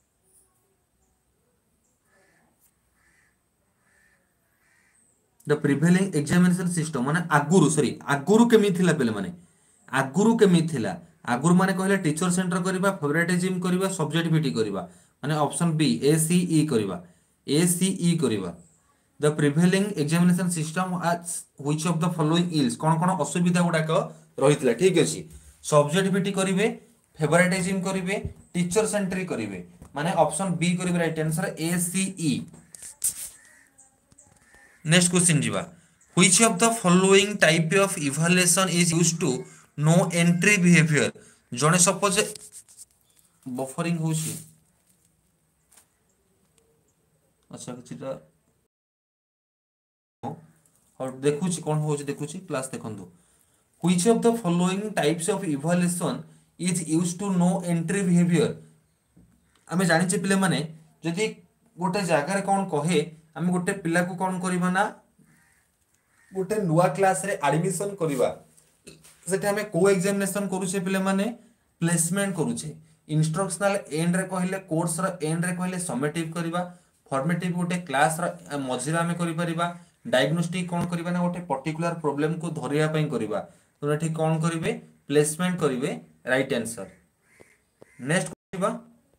द प्रिवेलिंग एग्जामिनेशन सिस्टम माने आगुरु सॉरी आगुरु केमि थिला पिले माने आगुरु केमि थिला आगुरु माने कहले टीचर सेंटर करबा फेवरेटिज्म करबा सब्जेक्टिविटी करबा माने ऑप्शन बी ए सी ई करबा ए सी ई करबा the prevailing examination system as which of the following ills कोन कोन असुविधा गुडा को रहितला ठीक अछि सब्जेक्टिविटी करिवे फेवरेटिज्म करिवे टीचर सेंटर करिवे माने ऑप्शन बी करिवे right answer A C E. Next question जीवा which of the following type of evaluation is used to know entry behaviour जने सपोज बफरिंग होची अच्छा किछटा और देखुची कोन होची देखुची क्लास देखंतु which of the following types of evaluation is used to know entry behaviour हमें जानि छे पिले माने जदि गोटे जागा रे कोन कहे हमें गोटे पिला को कोन करबा ना गोटे नुवा क्लास रे एडमिशन करबा सेटे हमें को एग्जामिनेशन करूछे पिले माने प्लेसमेंट करूछे इंस्ट्रक्शनल एंड रे कहले कोर्स रो एंड रे कहले समेटिव करबा फॉर्मेटिव गोटे क्लास रो मझिरा हमें करि परिबा डायग्नोस्टिक कोन करबा ना गोटे पर्टिकुलर प्रॉब्लम को धरिया पई करबा तो एठी कोन करिवे प्लेसमेंट करिवे राइट आंसर। नेक्स्ट करबा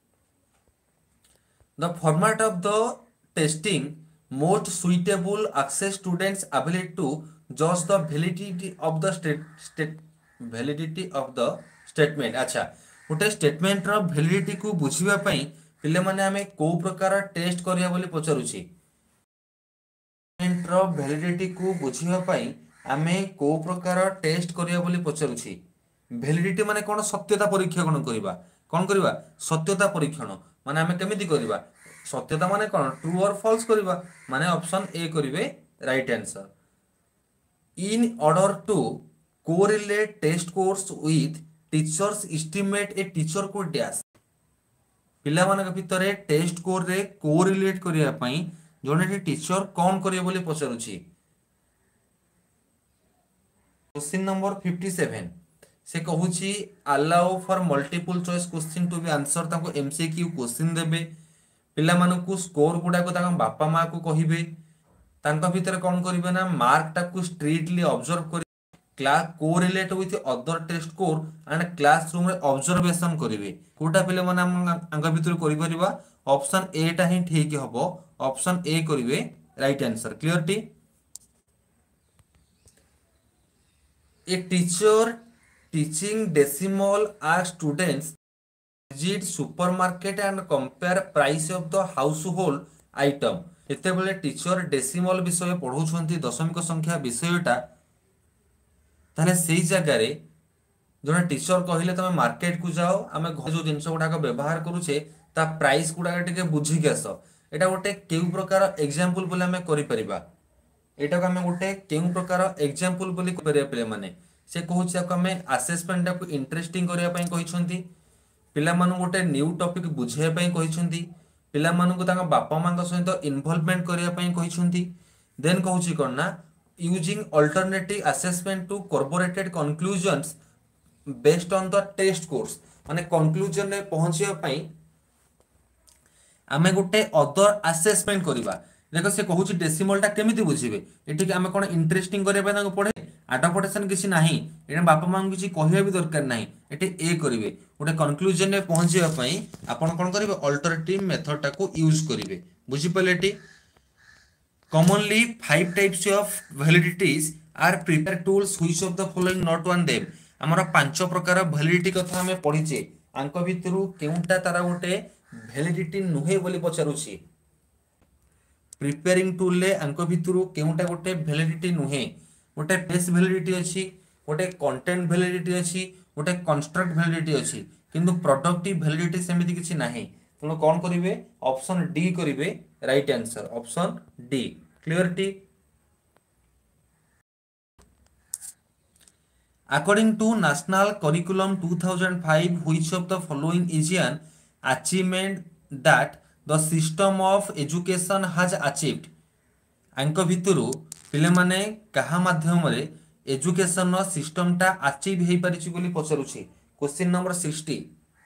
the format of the testing most suitable access students ability to judge the validity of the state state validity of the statement अच्छा गोटे स्टेटमेंट रो वैलिडिटी को बुझिबा पई पिले माने हमें को प्रकार टेस्ट करिया बोली पचारुछि स्टेटमेंट रो वैलिडिटी को बुझिबा पई हमें को प्रकार टेस्ट करिया बोली पचारुछि वैलिडिटी माने कोन सत्यता परीक्षा कोन करबा कोन करबा सत्यता परीक्षण माने हमें केमिति करबा सत्यता माने कोन ट्रू और फॉल्स करबा माने ऑप्शन ए करिवे right answer. In order to correlate test course with teacher's estimate a teacher को डैश पिला मानक भितरे टेस्ट कोर रे कोरिलेट करिया पई जोने टीचर कोन करियो बोली पचारुछि क्वेश्चन नंबर सत्तावन से कहूछि allow for multiple choice question to be answer ताको एमसीक्यू क्वेश्चन देबे पिला मानकु स्कोर गुडा को ताका बापा मां को कहिबे तांका भितर कोन करिवे ना मार्क टा को स्ट्रिक्टली ऑब्जर्व करि class correlate with other test core and classroom रे ऑब्जर्वेशन करिवे कोटा पिले माने हम अंग भितर करि परिबा ऑप्शन ए टा ही ठीक हबो ऑप्शन ए करिवे राइट आंसर क्लियर टी a teacher teaching decimal are students visit supermarket and compare price of the household item एतेबेले टीचर डेसिमल विषय पढ़ाउछंती दशमिक संख्या विषयटा ताले सेही जगह रे जने टीचर कहिले तमे मार्केट को जाओ आमे घर जो जिंस गुडा व्यवहार करूछे ता प्राइस गुडा टिके बुझी के आस एटा गोटे केउ प्रकार एग्जांपल बोले आमे करि परिबा एटा को आमे गोटे केउ प्रकार एग्जांपल बोली करिया पिले माने से कहूछ को आमे असेसमेंट को इंटरेस्टिंग करिया पई कहिसंती पिला मानु गोटे न्यू टॉपिक बुझाइया पई कहिसंती पिला मानु को तांगा बापा मांका सहित इन्वॉल्वमेंट करिया पई कहिसंती देन कहूची कोन ना using alternative assessment to corporated conclusions based on the test course माने कंक्लूजन रे पहुंचिया पई आमे गोटे अदर असेसमेंट करिबा देखो से कहूची डेसिमल टा केमिति बुझिबे एठी आमे कोन इंटरेस्टिंग करिया पई तांको पढे आडपटेशन किसी नाही एने बापा मां किसी कहिया भी दरकार नाही एठी ए करिवे गोटे कंक्लूजन रे पहुंचिया पई आपण कोन करिवे अल्टरनेटिव मेथड टा को यूज करिवे बुझि पलेटी commonly five types of validities are prepare tools which of the following not one them हमरा पांच प्रकार वैलिडिटी कथा हमें पढिचे आंक भितरु केउटा तारा गोटे वैलिडिटी नुहे बोली पचारुछि प्रिपेयरिंग टूल ले आंक भितरु केउटा गोटे वैलिडिटी नुहे गोटे फेस वैलिडिटी अछि गोटे कंटेंट वैलिडिटी अछि गोटे कंस्ट्रक्ट वैलिडिटी अछि किंतु प्रोडक्टिव वैलिडिटी सेमिति किछि नाही तनो कोन करिवे ऑप्शन डी करिवे right answer option D clarity according to national curriculum two thousand five which of the following is an achievement that the system of education has achieved आंक भितरु पिले माने कहा माध्यम रे एजुकेशन नो सिस्टम टा achieve हेई परिछि बोली पचरुछि क्वेश्चन नंबर सिक्सटी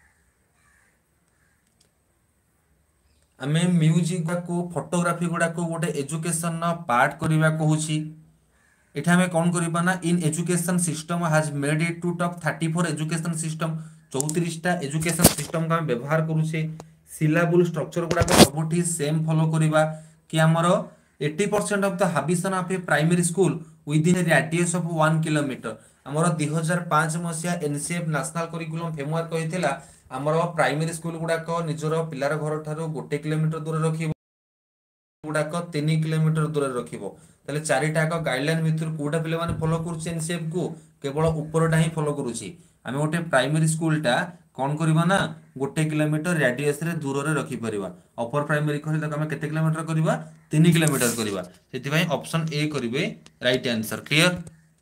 आमे म्यूजिक को फोटोग्राफी गुडा को गोटे एजुकेशन नो पार्ट करिवा कहूछि एठा हमें कौन करिबा ना in education system has made it to top thirty four education system चौंतीस टा एजुकेशन सिस्टम का व्यवहार करूछे सिलेबल स्ट्रक्चर गुडा को सबठी सेम फॉलो करिबा कि हमरो eighty percent of the habitation of a primary school within radius of one kilometre हमरो two thousand five मसिया एनसीएफ नेशनल करिकुलम फ्रेमवर्क कहितला हमरो प्राइमरी स्कूल गुडा को निजरो पिलार घर ठारो one किलोमीटर दूर रखिबो गुडा को तीन किलोमीटर दूर रखिबो ताले चारिटा का गाइडलाइन भितर कोडा पिले माने फॉलो करूछ एनसीएफ को केवल ऊपरटा ही फॉलो करूछि आमे गोटे प्राइमरी स्कूल टा कोन करबा ना one किलोमीटर रेडियस रे दूर रे रखि परिबा अपर प्राइमरी कहले त हमें केते किलोमीटर करबा तीन किलोमीटर करबा सेति भाई ऑप्शन ए करिवे right answer clear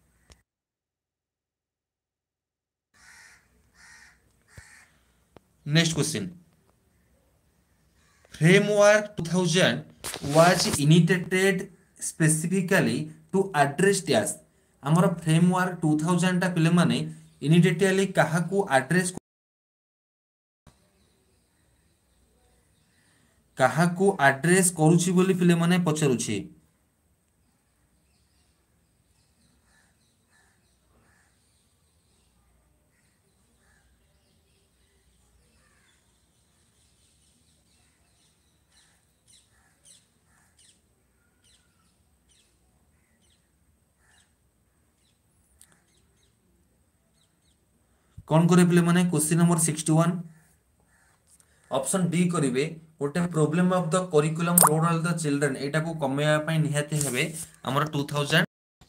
next question framework two thousand was initiated specifically to address dash हमर फ्रेमवर्क two thousand टा पिले माने इनिशियली काहा को एड्रेस काहा को एड्रेस करूछि बोली पिले माने पचरुछि कौन करे पिले माने question number sixty-one option D करिवे गोटे problem of the curriculum role of the children एटा को कमेया पई निहाते हेबे हमर two thousand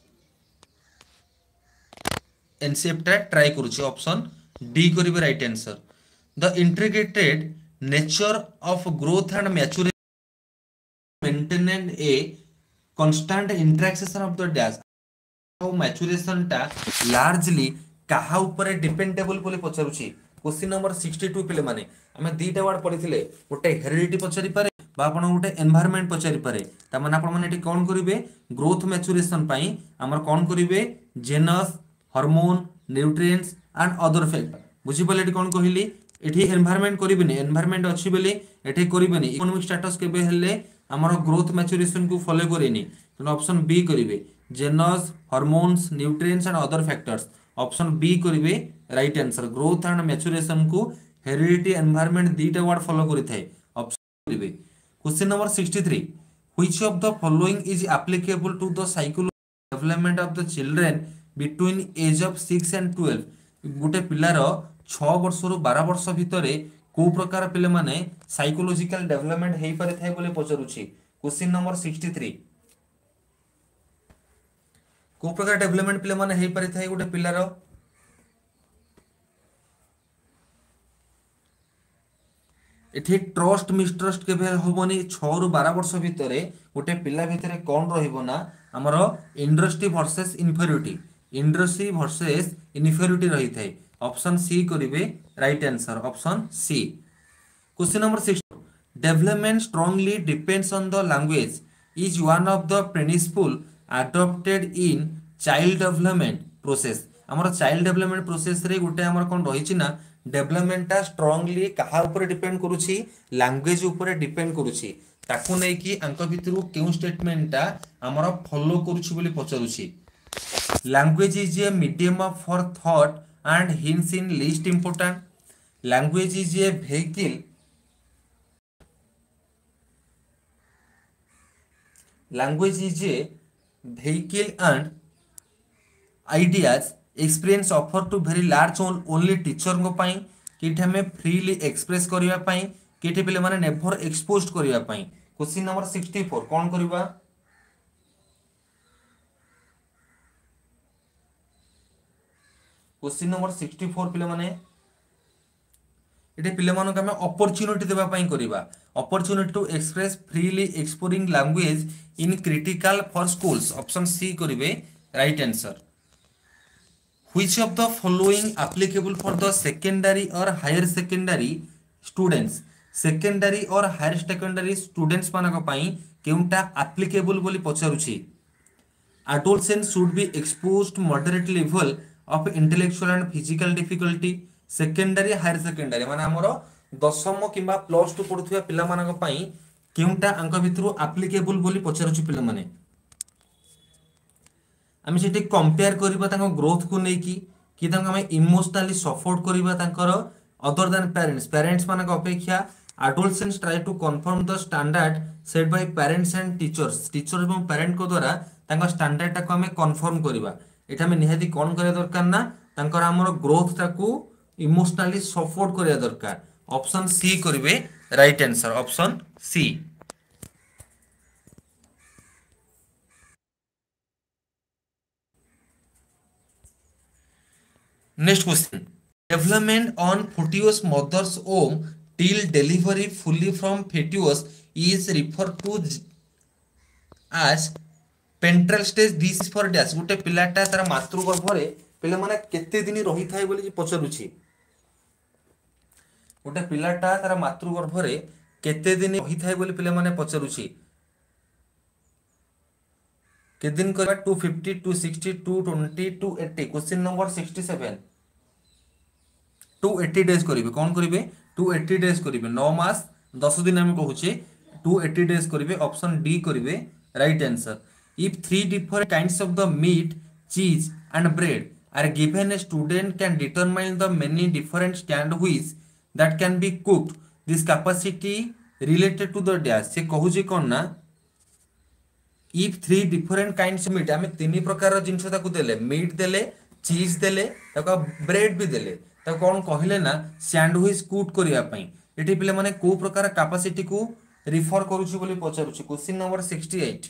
एनसीएफ टा ट्राई करूची ऑप्शन डी करिवे right answer the integrated nature of growth and maturity maintain a constant interaction of the dash maturation टा लार्जली काहा ऊपर डिपेंडेबल बोली पचरुछि क्वेश्चन नंबर sixty-two पिले माने हमें दीटा वर्ड पढिथिले गोटे हेरिडिटी पचरि पारे बा आपण गोटे एनवायरनमेंट पचरि पारे त माने आपण माने एटी कोन करिवे ग्रोथ मैच्योरेशन पई हमर कोन करिवे genes hormone nutrients and other factor बुझि पले एटी कोन कहिली एटी एनवायरनमेंट करिबेनी एनवायरनमेंट अछि बेले एटी करिबेनी इकोनॉमिक स्टेटस केबे हेले हमर ग्रोथ मैच्योरेशन को फॉलो करेनी त ऑप्शन बी करिवे genes hormones nutrients and other factors option B करिवे right answer growth and maturation को हेरिडिटी एनवायरनमेंट दीटा वर्ड फॉलो करिथाय ऑप्शन करिवे question number sixty three which of the following is applicable to the psychological development of the children between age of six and twelve गोटे पिलार छह वर्ष रु बारह वर्ष भितर को प्रकार पिले माने साइकोलॉजिकल डेवलपमेंट हेई परिथाय बोले पचरुछि क्वेश्चन नंबर सिक्सटी थ्री को प्रकार डेवलपमेंट पिले माने हेई परिथाय गोटे पिलार एठी ट्रस्ट मिसट्रस्ट केबे होबनी छह रु बारह वर्ष भितर गोटे पिला भितर कोन रहिबो ना हमर industry versus inferiority industry versus inferiority रही थाए ऑप्शन सी करिवे right answer option C question number six development strongly depends on the language is one of the principle adopted in child development process हमर child development process रे गोटे हमर कोन रहिछि ना development टा स्ट्रांगली कहा ऊपर डिपेंड करूछि लैंग्वेज ऊपर डिपेंड करूछि ताकू नै कि अंक भितरु केउ स्टेटमेंट टा हमर फॉलो करूछि बोली पचरुछि language is a medium of for thought and hence in least important language is a vehicle language is a vehicle and ideas experience offer to very large only teacher को पाई किठ हमें freely express करिया पाई किठ पिले माने never exposed करिया पाई question number sixty four कोन करबा question number sixty four पिले माने एटे पिले मानो का हमें अपॉर्चुनिटी देबा पाई करबा opportunity to express freely exploring language in critical for schools option C करिवे right answer which of the following applicable for the secondary और हायर सेकेंडरी स्टूडेंट्स सेकेंडरी और हायर सेकेंडरी स्टूडेंट्स मानक पाई केउटा एप्लीकेबल बोली पचारुछि adolescents should be exposed to moderate level of intellectual and physical difficulty secondary higher secondary माने हमरो दशम किंबा plus two पढुथिबा पिला मानक पई केउटा अंक भितरु एप्लीकेबल बोली पचारुछि पिला माने आमे सेठी कंपेयर करबा तांको ग्रोथ को नै कि कि तांको हम इमोशनली सपोर्ट करबा तांकर अदर देन पेरेंट्स पेरेंट्स मानक अपेक्षा adolescents try to confirm the standard set by parents and teachers teacher एवं पेरेंट को द्वारा तांको स्टैंडर्ड टाको हमें कन्फर्म करबा एटा हमें निहाती कोन करे दरकार ना तांकर हमर ग्रोथ टाको इमोशनली सपोर्ट करिया दरकार ऑप्शन सी करिवे right answer option C next question development on fetus mother's womb till delivery fully from fetus is referred to as prenatal stage this for dash गोटे पिलाटा तार मातृगर्भ रे पिला माने केते दिन रही थाए बोली पचरुछि गोटे पिलाटा तार मातृगर्भ रे केते दिन रही थाए बोली पिला माने पचरुछि के दिन करबा two fifty two sixty two twenty two eighty question number sixty seven two eighty days करिवे कोन करिवे टू एटी डेज करिवे नौ मास दस दिन हम कहूचे टू एटी डेज करिवे ऑप्शन डी करिवे right answer if three different kinds of the meat cheese and bread are given a student can determine the many different sandwiches that can be cooked this capacity related to the dash से कहूचे कोन ना if three different kinds of meat आमे तीन प्रकार जिंस ताकू देले meet देले चीज देले ताको ब्रेड भी देले ताको कोन कहिले ना सैंडविच कुक करिया पई एठी पिले माने को प्रकार कैपेसिटी को रिफर करूची बोली पचारुची क्वेश्चन नंबर सिक्सटी एट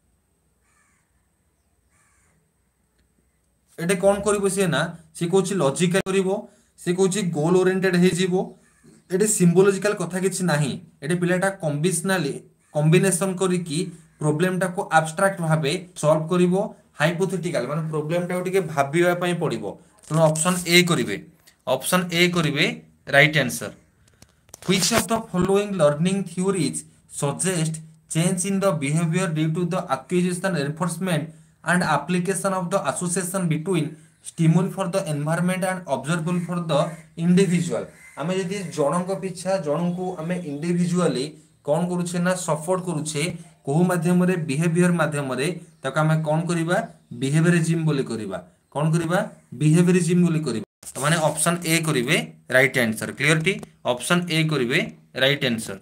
एटे कोन करिवो से ना से कोची लॉजिकल करिवो से कोची गोल ओरिएंटेड हे जीवो एटे सिंबोलॉजिकल कथा किछि नाही एटे पिलाटा कॉम्बिनेशनली कॉम्बिनेशन करी की प्रॉब्लम टा को एब्स्ट्रैक्ट भाबे सॉल्व करिवो हाइपोथेटिकल माने प्रॉब्लम टा टिके भाबिबा पई पड़िवो तो ऑप्शन ए करिवे ऑप्शन ए करिवे right answer which of the following learning theories suggest change in the behaviour due to the acquisition enforcement and application of the association between stimuli for the environment and observable for the individual हमें यदि जनक पिछा जनक को हमें individually कौन करूछे ना support करूछे को माध्यम रे behaviour माध्यम रे ताको आमे कोन करिबा बिहेवियरिज्म बोली करिबा कोन करिबा बिहेवियरिज्म बोली करिबा माने ऑप्शन ए करिवे right answer clarity option A करिवे right answer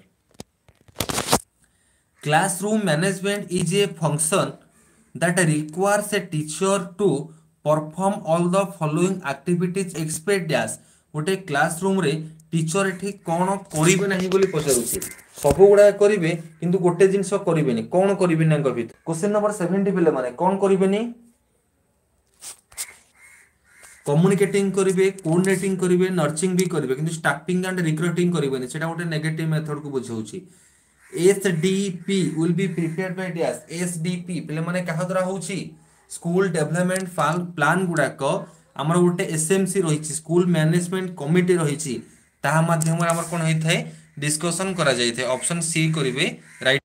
classroom management is a function that requires a teacher to perform all the following activities expect dash गोटे क्लासरूम रे टीचर एठी कोन करिवे नाही बोली पचारुछि सब गुडा करिवे किंतु गोटे जिंस करिवेनी कोन करिवे ना कवित क्वेश्चन नंबर सेवेंटी पिले माने कोन करिवेनी कम्युनिकेटिंग करिवे कोऑर्डिनेटिंग करिवे नर्चिंग भी करिवे किंतु स्टाफिंग एंड रिक्रूटिंग करिवेनी सेटा गोटे नेगेटिव मेथड को बुझाउछि S D P will be prepared by dash S D P पिले माने कहा द्वारा होउछि स्कूल डेवलपमेंट प्लान गुडा को हमर गोटे S M C रहिछि स्कूल मैनेजमेंट कमिटी रहिछि ताहा माध्यम रे हमर कोन होई थाए डिस्कशन करा जाई थाए ऑप्शन सी करिवे right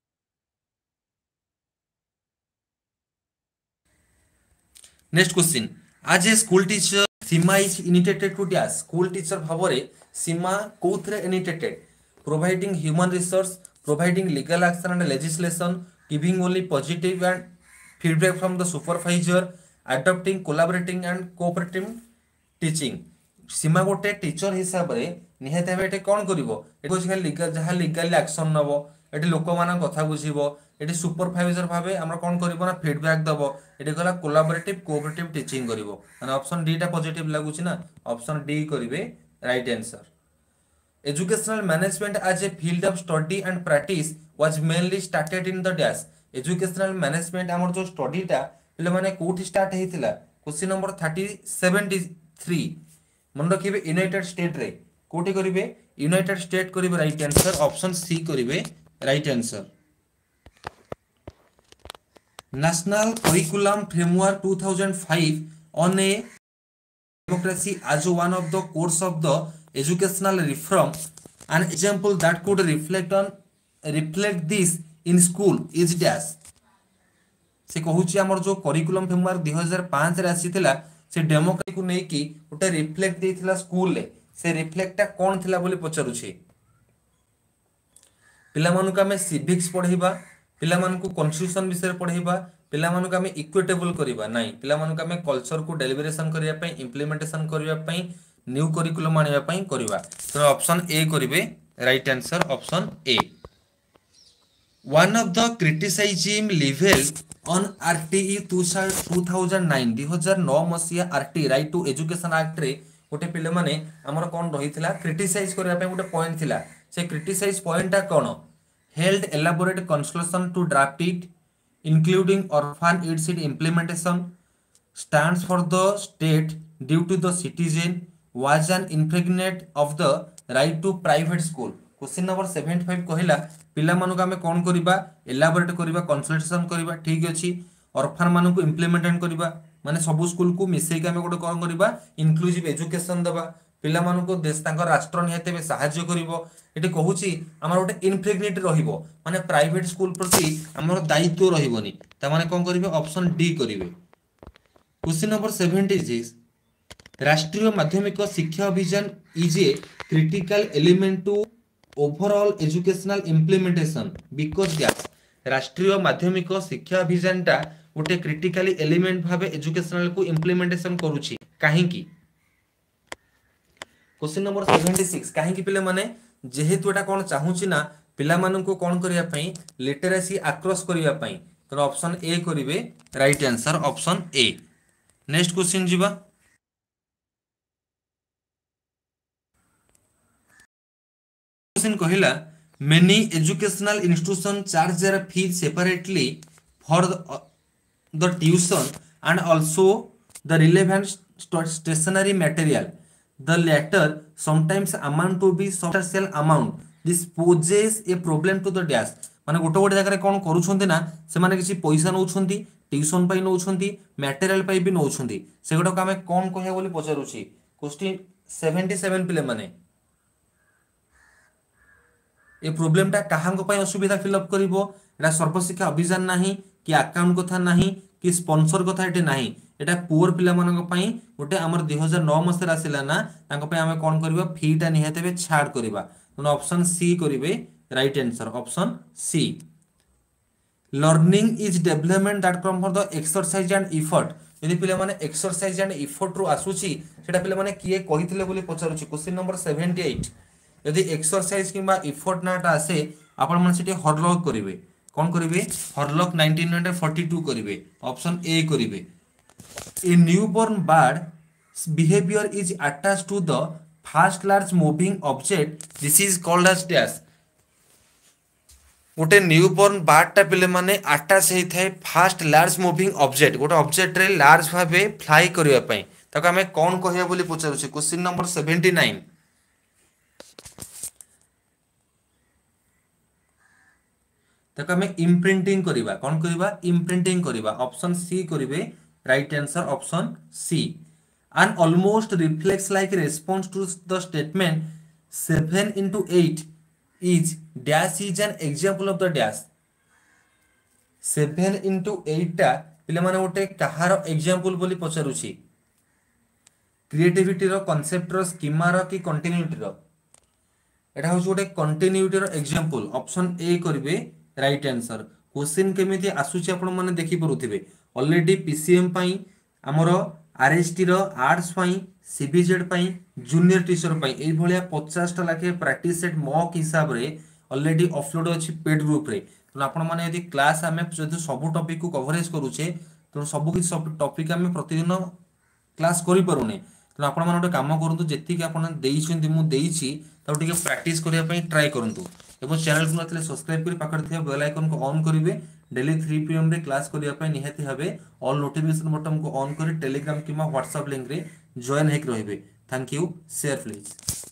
next question as a school teacher Seema is initiated to dash school teacher भाबरे सीमा कोथरे initiated providing human resource providing legal action and legislation, giving only positive and feedback from the supervisor, adopting, collaborating and cooperative teaching. Seema गोटे teacher हिसाब रे निहाते एटे कोन करिवो एठो से legal जहा legal action नबो एटे लोक माना कथा बुझिवो एटे सुपरवाइजर भाबे हमरा कोन करिवो ना फीडबैक दबो एटे गला कोलैबोरेटिव कोऑपरेटिव टीचिंग करिवो माने ऑप्शन डी टा पॉजिटिव लागुची ना ऑप्शन डी करिवे right answer Educational management as a field of study and practice was mainly started in the dash. Educational management आमर जो study टा पिले माने कोठी स्टार्ट हेतिला question number thirty seventy three मन रखिबे यूनाइटेड स्टेट रे कोठी करिवे यूनाइटेड स्टेट करिवे राइट आंसर ऑप्शन सी करिवे right answer national curriculum framework two thousand five on a democracy as one of the course of the educational reform an example that could reflect on reflect this in school is dash से कहूची हमर जो curriculum framework दो हज़ार पाँच रे आसीथिला से democracy को नै कि ओटा रिफ्लेक्ट देथिला स्कूल ले से रिफ्लेक्टटा कोन थिला बोली पचारुछि पिला मानुका में सिविक्स पढैबा पिला मानको कॉन्स्टिट्यूशन विषय पढैबा पिला मानुका में इक्विटेबल करिबा नाही पिला मानुका में कल्चर को डेलिब्रेशन करिया पई इंप्लीमेंटेशन करिया पई न्यू करिकुलम आनिया पई करिबा तो ऑप्शन ए करिवे right answer option A one of the criticising level on RTE two thousand nine दो हज़ार नौ मसिया RT right to education act रे गोटे पिले माने हमर कोन रहितला क्रिटिसाइज करिया पई गोटे पॉइंट थिला से क्रिटिसाइज पॉइंटटा कोन held elaborate consultation to draft it including orphan its implementation stands for the state due to the citizen was an infringement of the right to private school question number seventy five कहिला पिला मानु का में कोन करिबा elaborate करिबा consultation करिबा ठीक अछि orphan मानु को इंप्लीमेंटेशन करिबा माने सब स्कूल को मिसै के में गोटे कोन करिबा इंक्लूसिव एजुकेशन दबा पिला मानु को देश तांकर राष्ट्र निहते सहाय्य करिवो एटी कहूची हमर गोटे इनफ्रिग्नेट रहिबो माने प्राइवेट स्कूल प्रति हमर दायित्व रहिबोनी त माने कोन करिवे ऑप्शन डी करिवे question number seventy six Rashtriya Madhyamik Shiksha Abhiyan is a critical element to overall educational implementation because that Rashtriya Madhyamik Shiksha अभियानटा गोटे क्रिटिकली एलिमेंट भाबे एजुकेशनल को इंप्लीमेंटेशन करूची काहे की क्वेश्चन नंबर सेवेंटी सिक्स काहे की पिले माने जेहेतु एटा कोन चाहूची ना पिला मानन को कोन करिया पई लिटरेसी आक्रॉस करिया पई तो ऑप्शन ए करिवे right answer option A next question जीवा क्वेश्चन कहिला many educational institution charge their fee separately for the tuition and also the relevant stationery material the latter sometimes amount to be substantial amount this poses a problem to the dash माने गोटे गोटे जगह कोन करूछंती ना से माने किछि पैसा नउछंती tuition पई नउछंती मटेरियल पई भी नउछंती से गोटे का हमें कोन कहया बोली पचारुछि क्वेश्चन सेवेंटी सेवन पिले माने ए प्रॉब्लम ता काहांको पई असुविधा फिल अप करिवो एटा सर्वशिक्षा अभियान नाही कि अकाउंट कथा नाही कि स्पॉन्सर कथा एटे नाही एटा पुअर पिला मानक पई गोटे हमर दो हज़ार नौ मसर आसिला ना तांको पई हमें कोन करबा फीटा निहतेबे छाड़ करबा तो ऑप्शन सी करिवे right answer option C learning is development that come for the exercise and effort यदि पिले माने एक्सरसाइज एंड इफर्ट रु आसुची सेटा पिले माने किए कहितले बोली पचारुची क्वेश्चन नंबर अठहत्तर यदि एक्सरसाइज किंबा इफर्ट नाटा आसे आपण माने सेठी हरलक करिवे कोन करिवे हरलक नाइनटीन फोर्टी टू करिवे ऑप्शन ए करिवे a newborn bird behaviour is attached to the fast large moving object this is called as dash गोटे न्यूबॉर्न बार्डटा पिले माने अटैच होता है फास्ट लार्ज मूविंग ऑब्जेक्ट गोटे ऑब्जेक्ट रे लार्ज भावे फ्लाई करिया पई ताको हमें कौन कहया बोली पचारुछे क्वेश्चन नंबर उन्यासी ताको हमें इम्प्रिंटिंग करिबा कौन करिबा इम्प्रिंटिंग करिबा ऑप्शन सी करिवे right answer option C an almost reflex like response to the statement seven into eight is dash is an example of the dash seven into eight टा पिले माने गोटे कहार एग्जांपल बोली पचारुछि क्रिएटिविटी रो कांसेप्ट रो स्कीमा रो कि कंटिन्यूटी रो एटा होछ गोटे कंटिन्यूटी रो एग्जांपल ऑप्शन ए करिवे राइट आंसर क्वेश्चन केमिति आसुछि आपण माने देखि परुथिबे ऑलरेडी पीसीएम पई हमरो आरएसटी रो आर्ट्स पई सीबीजेड पई जूनियर टीचर पई एई भलिया पचास टा लाखे प्रैक्टिस सेट मॉक हिसाब रे ऑलरेडी अपलोड अछि पेड ग्रुप रे तो आपण माने यदि क्लास हमें जदि सब टॉपिक को कवरेज करूछे तो सब किछ सब टॉपिक हमें प्रतिदिन क्लास करि परुने तो आपण माने गोटे काम करंतु जेति कि आपण देइछन्ती मु देइछि तो टिके प्रैक्टिस करिया पई ट्राई करंतु एवं चैनल को नथले सब्सक्राइब करी पाखर थिया बेल आइकन को ऑन करिवे डेली थ्री पी एम रे क्लास करिया पई निहाती हबे ऑल नोटिफिकेशन बटन को ऑन करी टेलीग्राम किमा व्हाट्सएप लिंक रे जॉइन हेक रहिबे थैंक यू शेयर प्लीज।